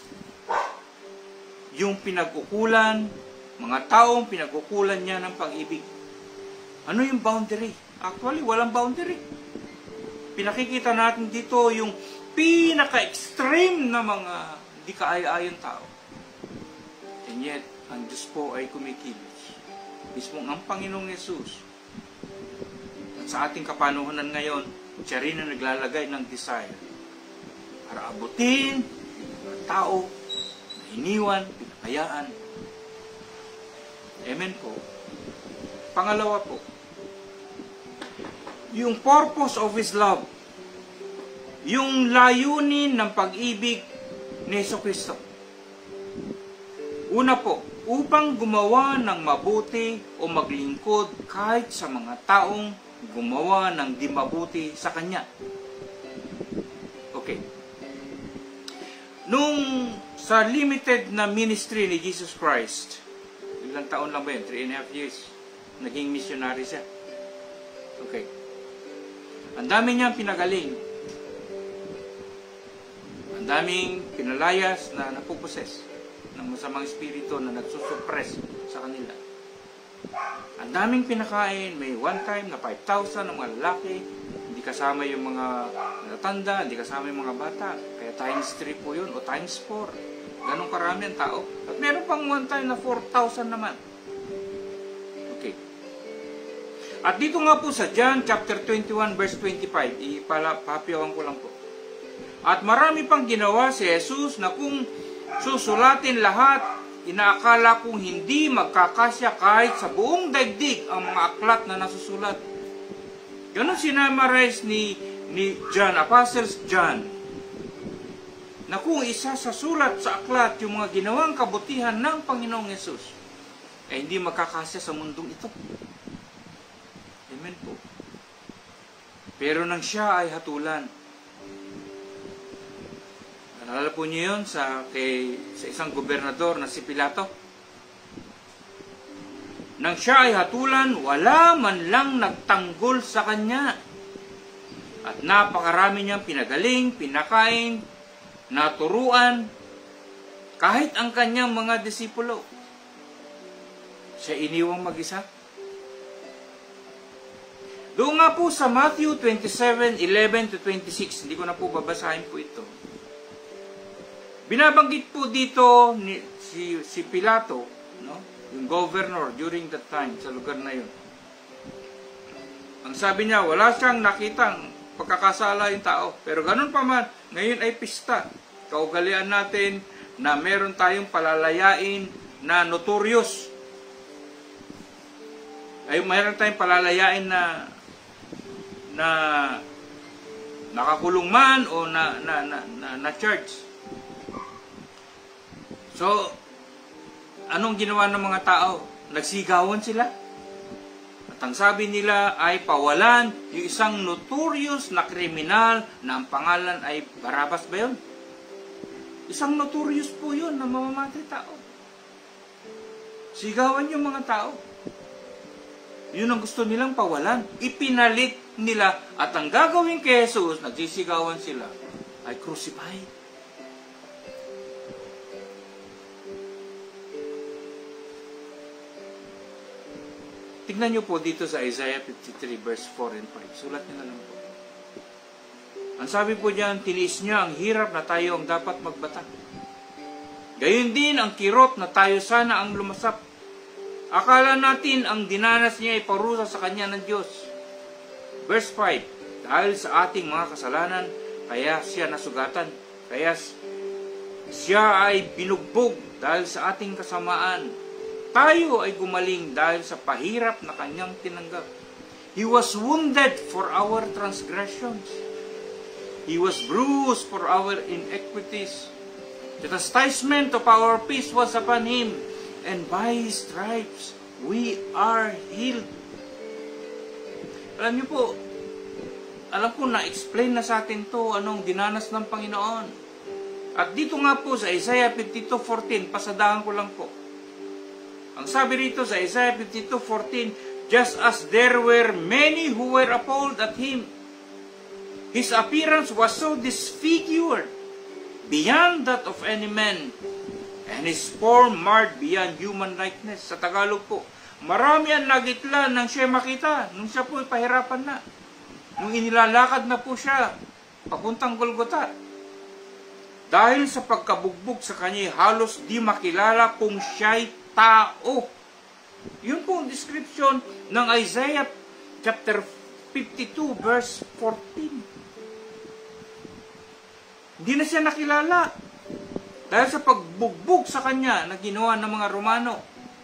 Yung pinag-ukulan, mga taong pinag-ukulan niya ng pag-ibig. Ano yung boundary? Actually, walang boundary. Pinakikita natin dito yung pinaka-extreme na mga di kaaya-ayang tao. And yet, ang Diyos po ay kumikilos. Mismo ang Panginoong Yesus. At sa ating kapanuhanan ngayon, siya rin ang naglalagay ng desire para abutin, tao na iniwan, pinakayaan. Amen po. Pangalawa po, yung purpose of His love, yung layunin ng pag-ibig ni Jesucristo. Una po, upang gumawa ng mabuti o maglingkod kahit sa mga taong gumawa ng di mabuti sa Kanya. Okay. Nung sa limited na ministry ni Jesus Christ, ilang taon lang ba yun? Three and a half years. Naging missionary siya. Okay. Ang dami niyang pinagaling. Ang daming pinalayas na napuposes ng masamang espiritu na nagsusuppress sa kanila. Ang daming pinakain. May one time na five thousand ng mga lalaki. Hindi kasama yung mga natanda, hindi kasama yung mga bata. Kaya times three po yun o times four. Ganong karami ang tao. At meron pang one time na four thousand naman. Okay. At dito nga po sa John chapter twenty-one verse twenty-five, ipapapyawan ko lang po. At marami pang ginawa si Jesus na kung susulatin lahat, inaakala kong hindi magkakasya kahit sa buong daigdig ang mga aklat na nasusulat. Ganon sinamarize ni, ni John, Apostles John, na kung isa sa sulat sa aklat yung mga ginawang kabutihan ng Panginoong Yesus, eh hindi magkakasya sa mundong ito. Amen po. Pero nang siya ay hatulan, naalala po niyo yun sa, kay, sa isang gobernador na si Pilato? Nang siya ay hatulan, wala man lang nagtanggol sa kanya. At napakarami niyang pinagaling, pinakain, naturuan, kahit ang kanyang mga disipulo. Siya iniwang mag-isa. Doon nga po sa Matthew twenty-seven, eleven to twenty-six, hindi ko na po babasahin po ito. Binabanggit po dito ni, si, si Pilato, no? Yung governor during that time sa lugar na yun. Ang sabi niya, wala siyang nakitang pagkakasala yung tao. Pero ganun pa man, ngayon ay pista. Kaugalian natin na meron tayong palalayain na notorious. Ay meron tayong palalayain na na nakakulong man o na na na, na, na church. So, anong ginawa ng mga tao? Nagsigawan sila. At ang sabi nila ay pawalan yung isang notorious na kriminal na ang pangalan ay Barabas ba yun? Isang notorious po yun na mamamatay tao. Sigawan yung mga tao. Yun ang gusto nilang pawalan. Ipinalit nila at ang gagawin kay Jesus, nagsisigawan sila, ay crucified. Tignan nyo po dito sa Isaiah fifty-three verse four and five. Sulat nyo na lang po. Ang sabi po diyan, tinis niya ang hirap na tayo ang dapat magbata. Gayon din ang kirot na tayo sana ang lumasap. Akala natin ang dinanas niya ay parusa sa kanya ng Diyos. Verse five. Dahil sa ating mga kasalanan, kaya siya nasugatan. Kaya siya ay binugbog dahil sa ating kasamaan. Tayo ay gumaling dahil sa pahirap na kanyang tinanggap. He was wounded for our transgressions. He was bruised for our iniquities. The chastisement of our peace was upon Him, and by His stripes we are healed. Alam niyo po, alam ko na-explain na sa atin to anong dinanas ng Panginoon. At dito nga po sa Isaiah fifty-two fourteen, pasadahan ko lang po. Ang sabi rito sa Isaiah fifty-two fourteen, just as there were many who were appalled at Him, His appearance was so disfigured beyond that of any man, and His form marred beyond human likeness. Sa Tagalog po, marami ang nagitla nang siya makita, nung siya po pahirapan na. Nung inilalakad na po siya, papuntang Golgota. Dahil sa pagkabugbog sa kanya, halos di makilala kung siya'y tao. Yun po ang description ng Isaiah chapter fifty-two verse fourteen. Hindi na siya nakilala. Dahil sa pagbugbog sa kanya na ginawa ng mga Romano,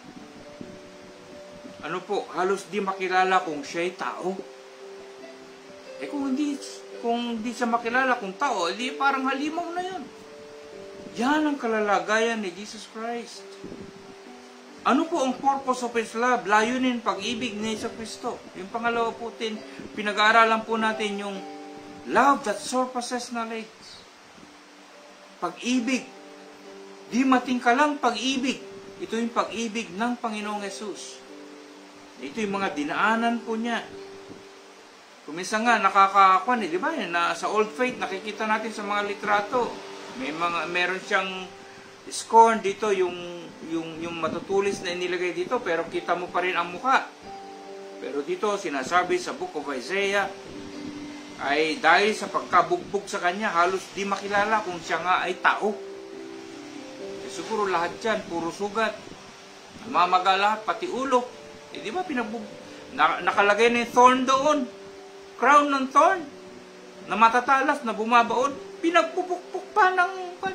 ano po, halos di makilala kung siya'y tao. Eh kung hindi, kung hindi siya makilala kung tao, edi parang halimaw na yun. Yan ang kalalagayan ni Jesus Christ. Ano po ang purpose of His love? Layunin, pag-ibig ni Yesu Cristo. Yung pangalawa po din, pinag-aaralan po natin yung love that surpasses knowledge. Pag-ibig. Di matingkalang pag-ibig. Ito yung pag-ibig ng Panginoong Yesus. Ito yung mga dinaanan po niya. Kumisa nga, nakakakuan eh, di ba? Na, sa Old Faith, nakikita natin sa mga litrato. May mga, meron siyang scorn dito, yung, yung, yung matutulis na inilagay dito, pero kita mo pa rin ang mukha. Pero dito, sinasabi sa Book of Isaiah, ay dahil sa pagkabugbog sa kanya, halos di makilala kung siya nga ay tao. Eh, siguro lahat yan, puro sugat. Mamaga lahat, pati ulo. Eh, di ba, pinagbug... Na, nakalagay na yung thorn doon. Crown ng thorn. Na matatalas, na bumabaon. Pinagpupukpuk pa ng...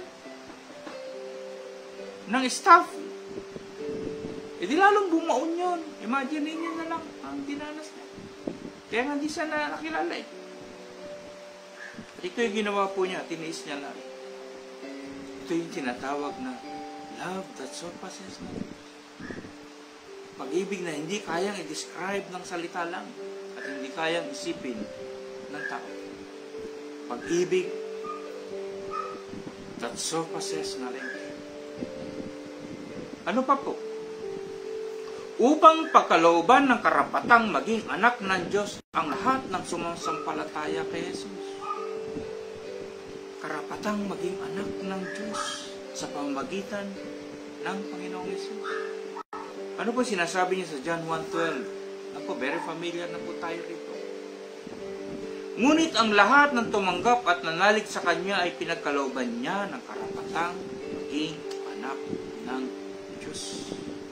ng staff. Eh, di lalong bumaon yun. Imagine niyo na lang ang dinanas niya. Kaya nga di siya na nakilala eh. Ito yung ginawa po niya, tiniis niya lang. Ito yung tinatawag na love that surpasses knowledge. Pag-ibig na hindi kayang i-describe ng salita lang at hindi kayang isipin ng tao. Pag-ibig that surpasses knowledge. Ano pa po? Upang pagkalooban ng karapatang maging anak ng Diyos ang lahat ng sumasampalataya kay Jesus. Karapatang maging anak ng Diyos sa pamamagitan ng Panginoong Jesus. Ano po sinasabi niya sa John one twelve? Ako, very familiar na po tayo rito. Ngunit ang lahat ng tumanggap at nanalig sa Kanya ay pinagkalooban niya ng karapatang maging anak ng Diyos.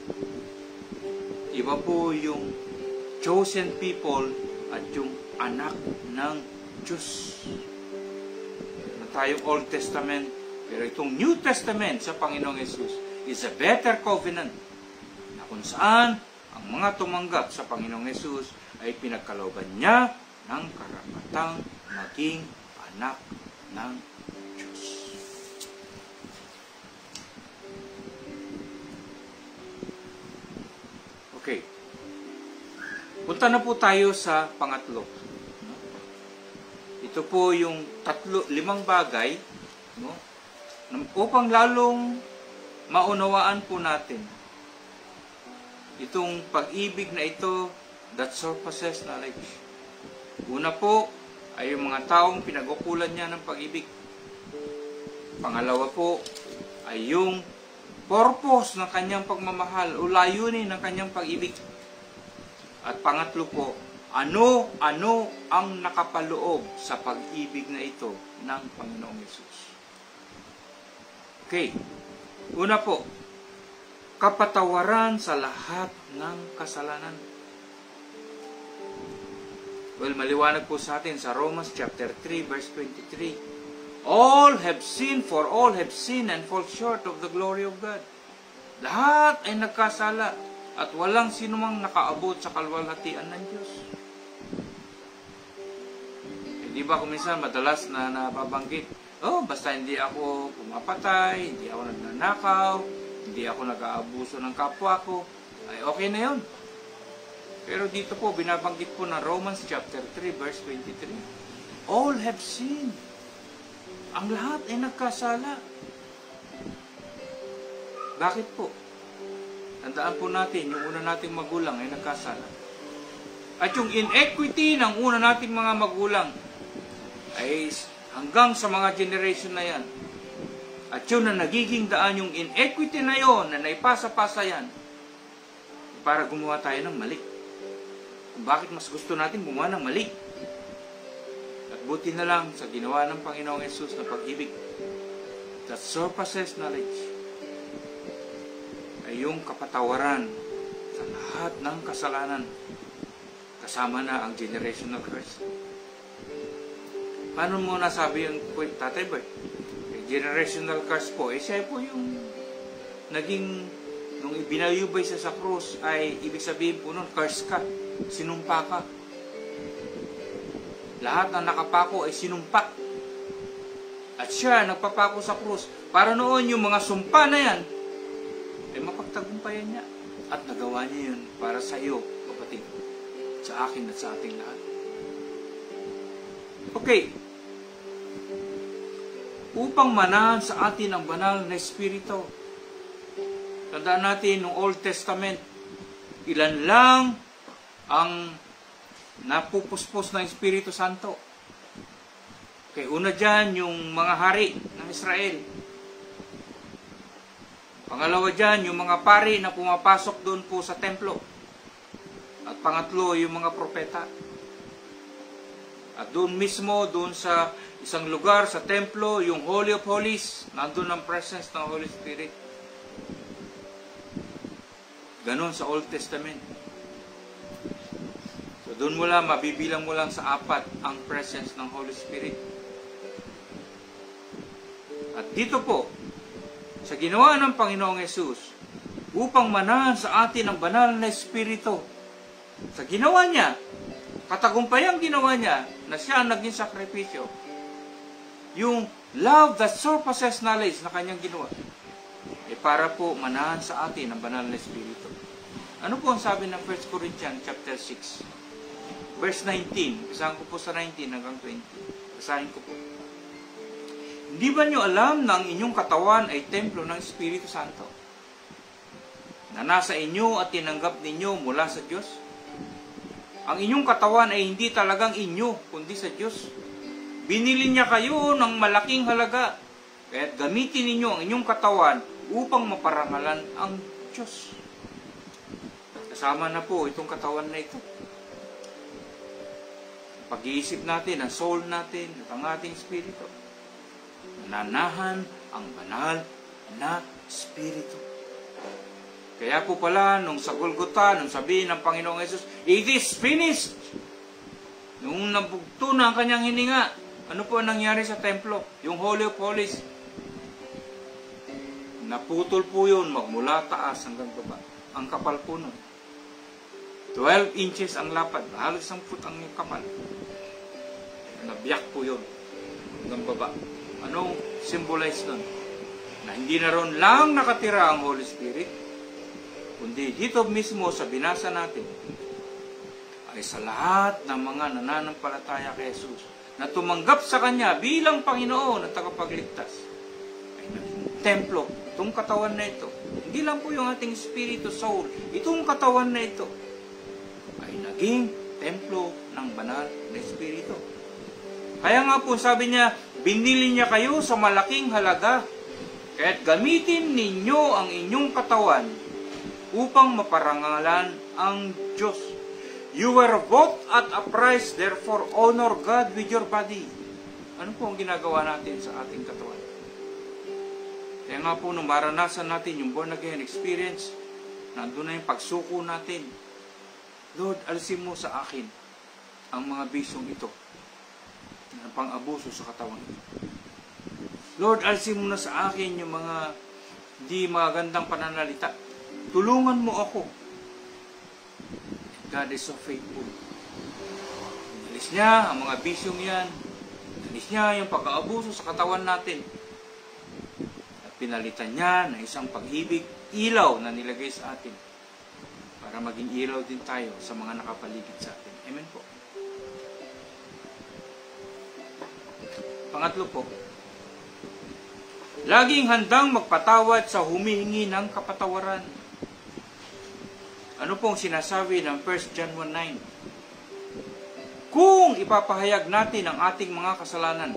Iba po yung chosen people at yung anak ng Diyos. Na tayong Old Testament, pero itong New Testament sa Panginoong Yesus is a better covenant na kung saan ang mga tumanggap sa Panginoong Yesus ay pinagkalooban niya ng karapatang maging anak ng Diyos. Okay. Punta na po tayo sa pangatlo. Ito po yung tatlo, limang bagay, no, upang lalong maunawaan po natin itong pag-ibig na ito that surpasses knowledge. Una po ay yung mga taong pinagukulan niya ng pag-ibig. Pangalawa po ay yung purpose ng kanyang pagmamahal o layunin ng kanyang pag-ibig. At pangatlo po, ano-ano ang nakapaloob sa pag-ibig na ito ng Panginoong Yesus. Okay. Una po, kapatawaran sa lahat ng kasalanan. Well, maliwanag po sa atin sa Romans chapter three verse twenty-three. All have sinned, for all have sinned and fall short of the glory of God. Lahat ay nagkasala at walang sinumang nakaabot sa kalwalhatian ng Diyos. Eh, di ba kuminsan madalas na nababanggit, oh, basta hindi ako pumapatay, hindi ako nagnanakaw, hindi ako nag-aabuso ng kapwa ko, ay okay na yun. Pero dito po, binabanggit po ng Romans chapter three verse twenty-three. All have sinned. Ang lahat ay nagkasala. Bakit po? Tandaan po natin, yung una nating magulang ay nagkasala. At yung inequity ng una nating mga magulang ay hanggang sa mga generation na yan. At yun na nagiging daan, yung inequity na yon na naipasa-pasa yan para gumawa tayo ng mali. Kung bakit mas gusto natin gumawa ng mali. Buti na lang sa ginawa ng Panginoong Yesus na pag-ibig that surpasses knowledge ay yung kapatawaran sa lahat ng kasalanan kasama na ang generational curse. Paano mo nasabi yung Tatay Bert? Eh, generational curse po, eh siya po yung naging, nung ibinayubay siya sa krus, ay ibig sabihin po nun, curse ka, sinumpa ka. Lahat ng nakapako ay sinumpa. At siya nagpapako sa krus. Para noon yung mga sumpa na yan, ay mapagtagumpayan niya. At nagawa niya yun para sa iyo, kapatid. Sa akin at sa ating lahat. Okay. Upang manahan sa atin ang banal na Espiritu. Tandaan natin, noong Old Testament, ilan lang ang napupuspos ng Espiritu Santo. Okay, una dyan, yung mga hari ng Israel. Pangalawa dyan, yung mga pari na pumapasok doon po sa templo. At pangatlo, yung mga propeta. At doon mismo, doon sa isang lugar, sa templo, yung Holy of Holies, nandun ang presence ng Holy Spirit. Ganon sa Old Testament. So doon mo lang, mabibilang mo lang sa apat ang presence ng Holy Spirit. At dito po, sa ginawa ng Panginoong Yesus, upang manahan sa atin ang banal na Espiritu, sa ginawa niya, katagumpayang ginawa niya, na siya ang naging sakripisyo, yung love that surpasses knowledge na kanyang ginawa, eh para po manahan sa atin ang banal na Espiritu. Ano po ang sabi ng First Corinthians chapter six, verse nineteen? Basahin ko po sa nineteen hanggang twenty. Basahin ko po. Hindi ba nyo alam na ang inyong katawan ay templo ng Espiritu Santo, na nasa inyo at tinanggap ninyo mula sa Diyos? Ang inyong katawan ay hindi talagang inyo, kundi sa Diyos. Binili niya kayo ng malaking halaga, kaya't gamitin ninyo ang inyong katawan upang maparangalan ang Diyos. Kasama na po itong katawan na ito. Pag-iisip natin, ang soul natin, at ang ating Espiritu. Nanahan ang banal na Espiritu. Kaya po pala, nung sa Golgotha, nung sabihin ng Panginoong Yesus, "It is finished!" Nung nabugto na ang kanyang hininga, ano po ang nangyari sa templo? Yung Holy of Holies. Naputol po yun, magmula taas hanggang baba. Ang kapal po nun. twelve inches ang lapad, halos isang foot ang kapal. Nabiyak po yun hanggang baba. Anong symbolize nun? Na hindi na ron lang nakatira ang Holy Spirit, kundi dito mismo sa binasa natin, ay sa lahat ng mga nananampalataya kay Jesus, na tumanggap sa Kanya bilang Panginoon at tagapagligtas, ay naging templo. Itong katawan na ito, hindi lang po yung ating spirito, soul, itong katawan na ito, ay naging templo ng banal na Espiritu. Kaya nga po sabi niya, binili niya kayo sa malaking halaga, kaya't gamitin ninyo ang inyong katawan upang maparangalan ang Diyos. You were bought at a price, therefore honor God with your body. Ano po ang ginagawa natin sa ating katawan? Kaya nga po, nung maranasan natin yung born again experience, nandun na yung pagsuko natin. Lord, alisin mo sa akin ang mga bisyong ito, ng pang-abuso sa katawan ito. Lord, alisin mo na sa akin yung mga di magandang pananalita. Tulungan mo ako. God is so faithful. Inalis niya ang mga bisyong yan. Inalis niya yung pag-aabuso sa katawan natin. At pinalitan niya ng isang pag-ibig, ilaw na nilagay sa atin para maging ilaw din tayo sa mga nakapaligid sa atin. Amen po. Pangatlo po, laging handang magpatawad sa humihingi ng kapatawaran. Ano pong sinasabi ng First John one nine? Kung ipapahayag natin ang ating mga kasalanan,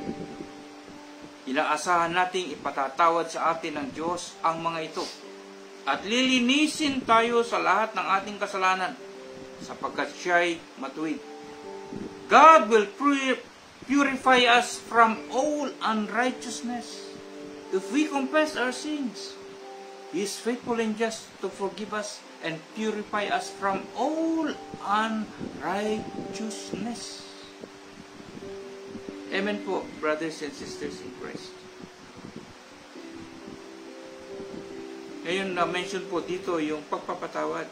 inaasahan nating ipatatawad sa atin ng Diyos ang mga ito, at lilinisin tayo sa lahat ng ating kasalanan, sapagkat siya'y matuwid. God will purify us from all unrighteousness. If we confess our sins, He is faithful and just to forgive us and purify us from all unrighteousness. Amen po, brothers and sisters in Christ. Ngayon, na-mention po dito yung pagpapatawad.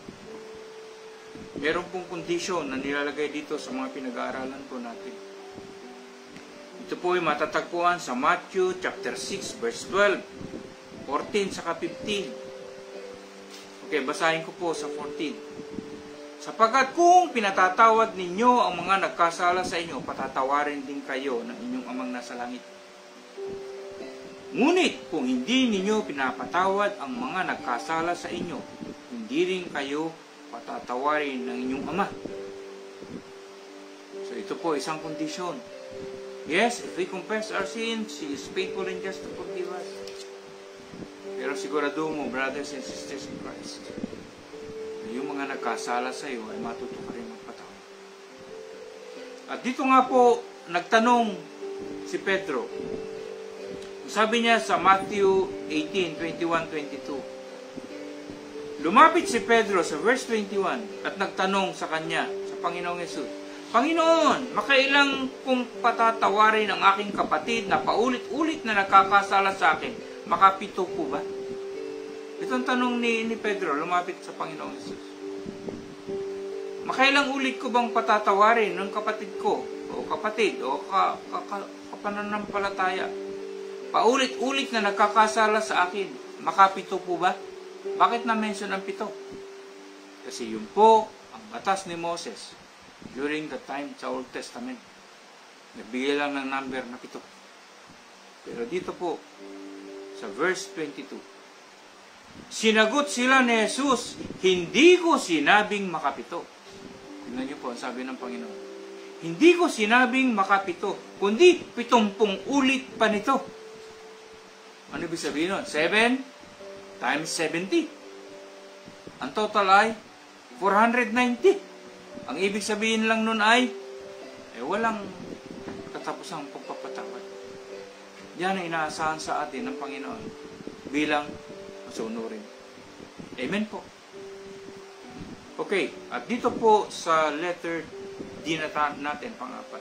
Meron pong condition na nilalagay dito sa mga pinag-aaralan po natin. Ito po ay matatagpuan sa Matthew chapter six, verse twelve, fourteen, saka fifteen. Okay, basahin ko po sa fourteen. Sapagkat kung pinatatawad ninyo ang mga nagkasala sa inyo, patatawarin din kayo ng inyong amang nasa langit. Ngunit kung hindi ninyo pinapatawad ang mga nagkasala sa inyo, hindi rin kayo patatawarin ng inyong ama. So ito po isang kondisyon. Yes, if we confess our sins, He is faithful and just to forgive us. Pero sigurado mo, brothers and sisters in Christ, na yung mga nagkasala sa iyo ay matuto ka rin magpatawad. At dito nga po, nagtanong si Pedro. Sabi niya sa Matthew eighteen, twenty-one, twenty-two. Lumapit si Pedro sa verse twenty-one at nagtanong sa kanya, sa Panginoong Yesus, Panginoon, makailang kong patatawarin ang aking kapatid na paulit-ulit na nakakasala sa akin? Makapito po ba? Itong tanong ni, ni Pedro, lumapit sa Panginoong Yesus. Makailang ulit ko bang patatawarin ng kapatid ko, o kapatid, o ka, ka, ka, kapananampalataya? Paulit-ulit na nagkakasala sa akin. Makapito po ba? Bakit na-mention ang pito? Kasi yun po ang batas ni Moses during the time sa Old Testament. Nagbigay lang ng number na pito. Pero dito po, sa verse twenty-two, sinagot sila ni Jesus, hindi ko sinabing makapito. Tingnan niyo po ang sabi ng Panginoon. Hindi ko sinabing makapito, kundi pitumpung ulit pa nito. Ano ibig sabihin nun? seven times seventy. Ang total ay four hundred ninety. Ang ibig sabihin lang nun ay eh, walang katapusang pagpapatawad. Yan ang inaasahan sa atin ng Panginoon bilang masunurin. Amen po. Okay, at dito po sa letter D natin, pang-apat.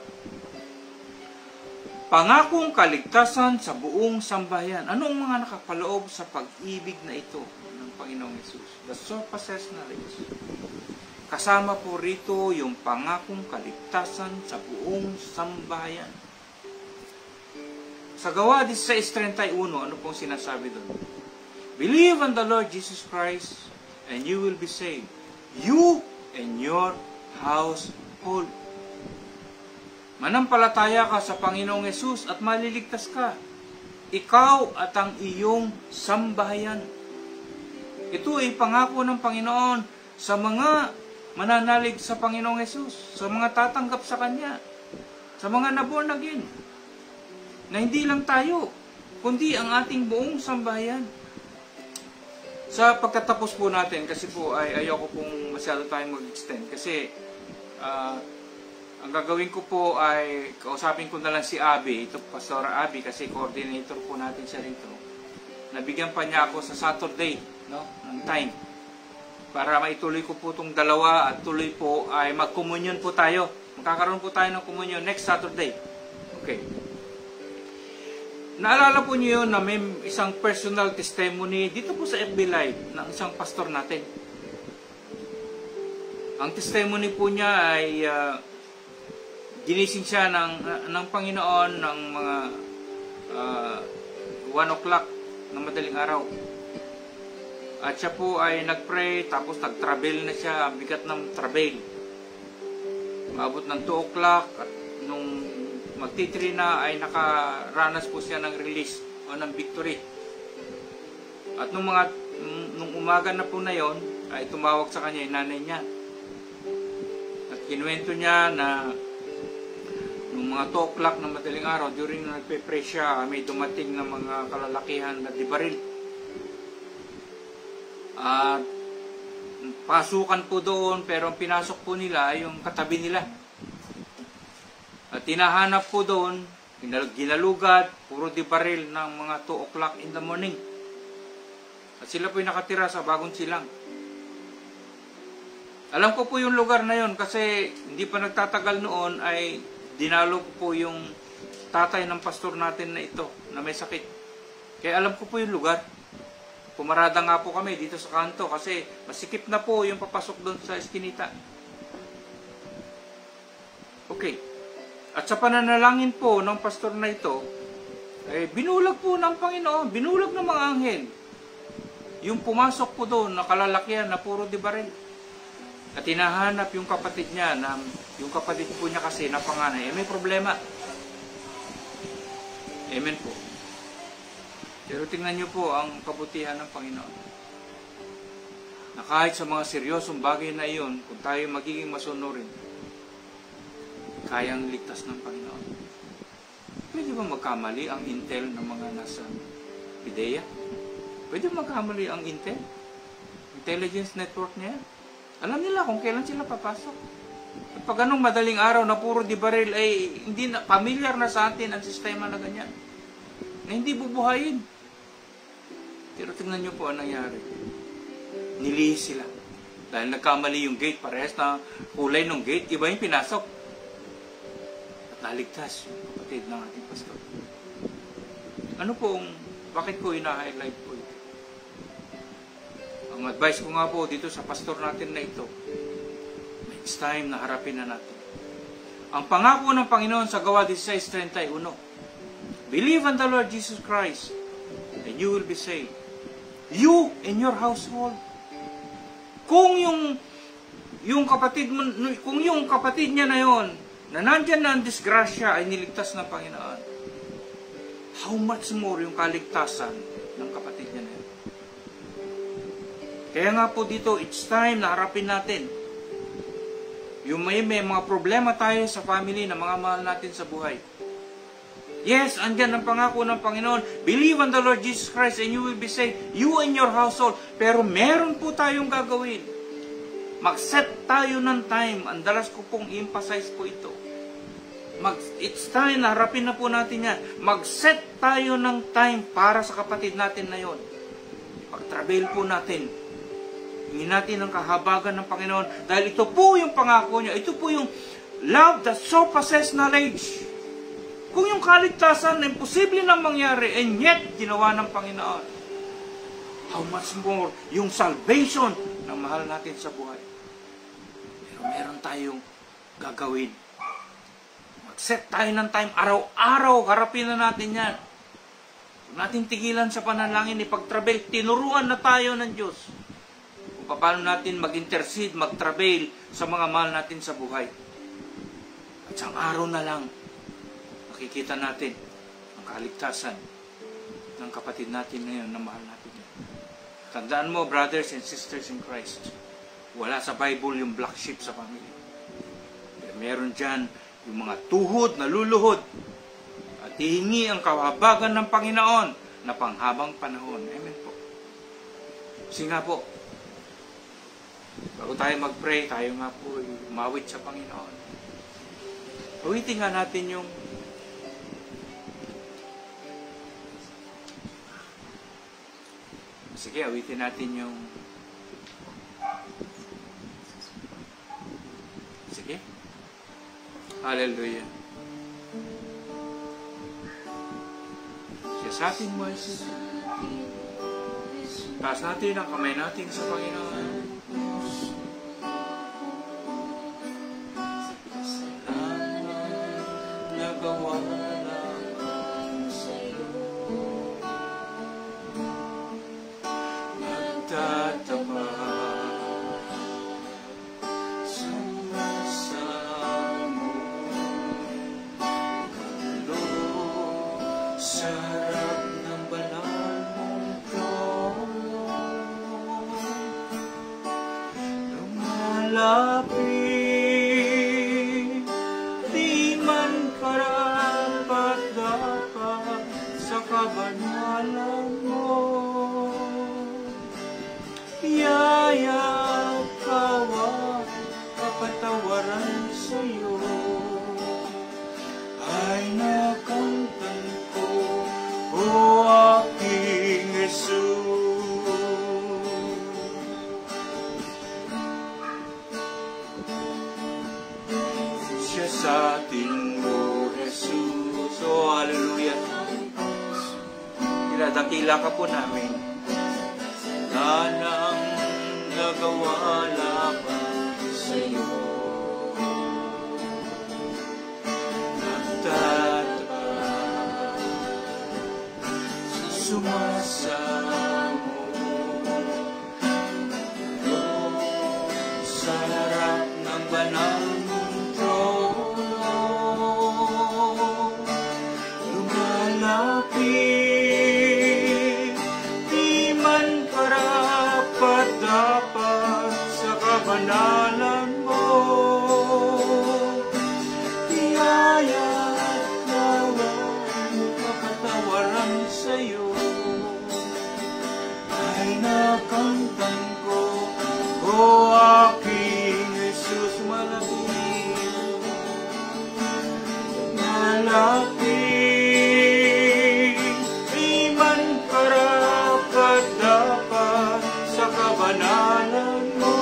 Pangakong kaligtasan sa buong sambahayan. Ano ang mga nakapaloob sa pag-ibig na ito ng Panginoong Yesus? The surpasses knowledge. Kasama po rito yung pangakong kaligtasan sa buong sambahayan. Sa Gawa sixteen thirty-one, ano pong sinasabi doon? Believe on the Lord Jesus Christ and you will be saved. You and your household. Manampalataya ka sa Panginoong Yesus at maliligtas ka. Ikaw at ang iyong sambahayan. Ito ay pangako ng Panginoon sa mga mananalig sa Panginoong Yesus, sa mga tatanggap sa Kanya, sa mga naborn again. Na hindi lang tayo, kundi ang ating buong sambahayan. Sa pagkatapos po natin, kasi po ay ayoko pong masyado tayong mag-extend, kasi uh, ang gagawin ko po ay kausapin ko na lang si Abby, ito Pastor Abby, kasi coordinator po natin siya rito. Nabigyan pa niya ako sa Saturday, no, ng time, para maituloy ko po itong dalawa at tuloy po ay mag-communion po tayo. Magkakaroon po tayo ng communion next Saturday. Okay. Naalala po niyo yun na may isang personal testimony dito po sa F B Live ng isang pastor natin. Ang testimony po niya ay uh, ginising siya ng, ng Panginoon ng mga uh, one o'clock ng madaling araw. At siya po ay nag-pray, tapos nag-travel na siya, ang bigat ng travel. Maabot ng two o'clock, at nung magtitiri na ay nakaranas po siya ng release o ng victory. At nung, mga, nung umaga na po na yon, ay tumawag sa kanya yung nanay niya. At kinuwento niya na nung mga two o'clock na madaling araw, during na nagpe-pray siya, may dumating na mga kalalakihan na dibaril. At pasukan po doon, pero ang pinasok po nila ay yung katabi nila. At tinahanap po doon, ginalugad, puro dibaril ng mga two o'clock in the morning. At sila po yung nakatira sa bagong silang. Alam ko po yung lugar na yon kasi hindi pa nagtatagal noon ay dinalo ko po yung tatay ng pastor natin na ito, na may sakit. Kaya alam ko po yung lugar. pumarada nga po kami dito sa kanto kasi masikip na po yung papasok doon sa eskinita. Okay. At sa pananalangin po ng pastor na ito, eh, binulag po ng Panginoon, binulag ng mga anghel. Yung pumasok po doon, nakalalakihan na puro di baril. At hinahanap yung kapatid niya, na, yung kapatid po niya kasi na panganay, eh, may problema. Amen po. Pero tingnan niyo po ang kabutihan ng Panginoon. Na kahit sa mga seryosong bagay na iyon, kung tayo magiging masunurin, kayang ligtas ng Panginoon. Pwede ba magkamali ang intel ng mga nasa PIDEA? Pwede magkamali ang intel? Intelligence network niya? Alam nila kung kailan sila papasok. At pag anong madaling araw na puro di baril, ay hindi na, familiar na sa atin ang sistema na ganyan. Na hindi bubuhayin. Pero tingnan nyo po ang nangyari. Nilihis sila. Dahil nagkamali yung gate, parehas na kulay ng gate, iba yung pinasok. At naligtas yung kapatid ng ating pastor. Ano pong, bakit ko ina-highlight po ito? Ang advice ko nga po dito sa pastor natin na ito, it's time na harapin na natin. Ang pangako ng Panginoon sa Gawa sixteen thirty-one, believe on the Lord Jesus Christ, and you will be saved. You and your household. Kung yung yung kapatid mo, kung yung kapatid niya na yon, na nandyan na ang disgrasya ay niligtas ng Panginoon, how much more yung kaligtasan ng kapatid niya na yun? Kaya nga po dito, it's time na harapin natin. Yung may, may mga problema tayo sa family na mga mahal natin sa buhay. Yes, andyan ang pangako ng Panginoon. Believe on the Lord Jesus Christ and you will be saved, you and your household. Pero meron po tayong gagawin. Mag-set tayo ng time. Ang dalas ko pong emphasize po ito. Mag, it's time na harapin na po natin yan. Mag-set tayo ng time para sa kapatid natin na yon. Pag-travel po natin. Hingin natin ang kahabagan ng Panginoon. Dahil ito po yung pangako niya. Ito po yung love that surpasses knowledge. Kung yung kaligtasan na imposible nang mangyari, and yet, ginawa ng Panginoon. How much more yung salvation na mahal natin sa buhay. Pero meron tayong gagawin. Mag-set tayo ng time, araw-araw, harapin na natin yan. Kung natin tigilan sa panalangin, ipag-travel, tinuruan na tayo ng Diyos. Kung paano natin mag-intercede, mag-travel sa mga mahal natin sa buhay. At sa araw na lang, makikita natin ang kaligtasan ng kapatid natin na yun, na mahal natin yun. Tandaan mo, brothers and sisters in Christ, wala sa Bible yung black sheep sa family. Pero meron dyan yung mga tuhod na luluhod at hihingi ang kahabagan ng Panginoon na panghabang panahon. Amen po. Kasi nga po, bago tayo mag-pray, tayo nga po umawit sa Panginoon. Awitin nga natin yung Sige, awitin natin yung Sige. Hallelujah. Siya sa atin mo, Jesus. Taas natin ang kamay natin sa Panginoon. Nagawa lapit, di man karapat dapat sa kabanalan mo. Yaya kawa, kapatawaran sa'yo, ay nakamtan ko, o aking Jesus. Sa atin mo, Jesus. Oh, hallelujah. Dakila ka po namin. wala nang nagawa laban sa'yo. Nagtatag, sumasamo sa harap ng banal mong trono. Lumalapit, di man karapat-dapat sa kabanalan mo. Biyaya at kawan, kapatawaran sa'yo ay nakamtan ko, o aking Jesus. Malapit, malapit, di man karapat-dapat sa kabanalan mo.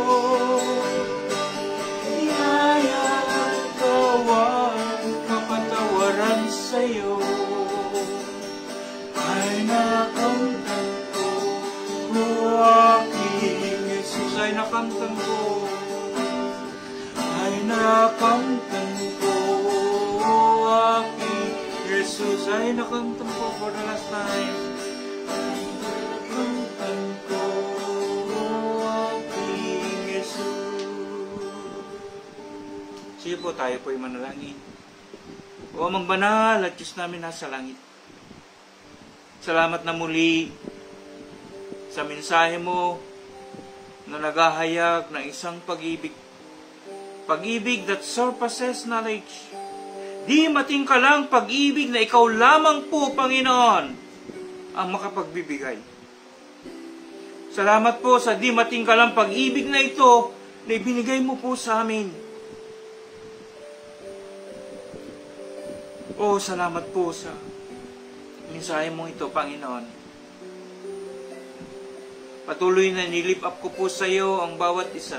Biyaya at kawan, kapatawaran sa'yo ay nakamtan ko, o aking Jesus. Ay nakamtan ko, ay nakamtan ko, o aking Jesus. Ay nakamtan ko for the last time. Ay nakamtan ko, o aking Jesus. Sige po, tayo po'y manalangin. O amang banal at Diyos namin nasa langit, salamat na muli sa mensahe mo na naghahayag ng isang pag-ibig. Pag-ibig that surpasses knowledge. Di matingkalang pag-ibig na ikaw lamang po, Panginoon, ang makapagbibigay. Salamat po sa di matingkalang pag-ibig na ito na ibinigay mo po sa amin. O salamat po sa mensahe mo ito, Panginoon. Patuloy na nilip up ko po sa iyo ang bawat isa.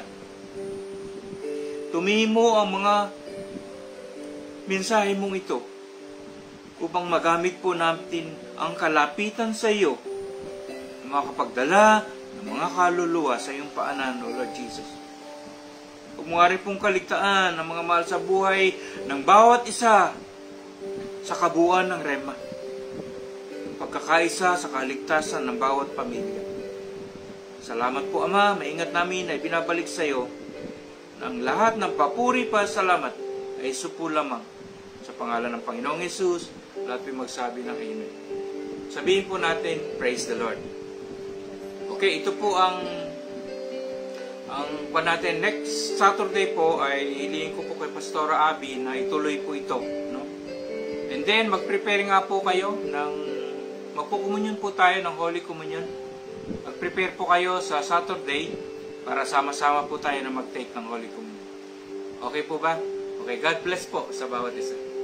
Tumimo ang mga mensahe mong ito upang magamit po natin ang kalapitan sa iyo na makapagdala ng mga kaluluwa sa iyong paanan, O Lord Jesus. Huwag mo nga rin pong kaligtaan ang mga mahal sa buhay ng bawat isa sa kabuuan ng Rema. Pagkakaisa sa kaligtasan ng bawat pamilya. Salamat po, Ama. Maingat namin ay binabalik sa iyo ng lahat ng papuri pa salamat ay supo lamang sa pangalan ng Panginoong Hesus. Lahat po magsabi ng Amen. Sabihin po natin, praise the Lord. Okay, ito po ang ang pa natin. Next Saturday po ay hilihin ko po kay Pastora Abby na ituloy po ito, no? And then mag-prepare nga po kayo ng magpo-communion po tayo ng Holy Communion. Mag-prepare po kayo sa Saturday para sama-sama po tayo na mag-take ng Holy Communion. Okay po ba? Okay, God bless po sa bawat isa.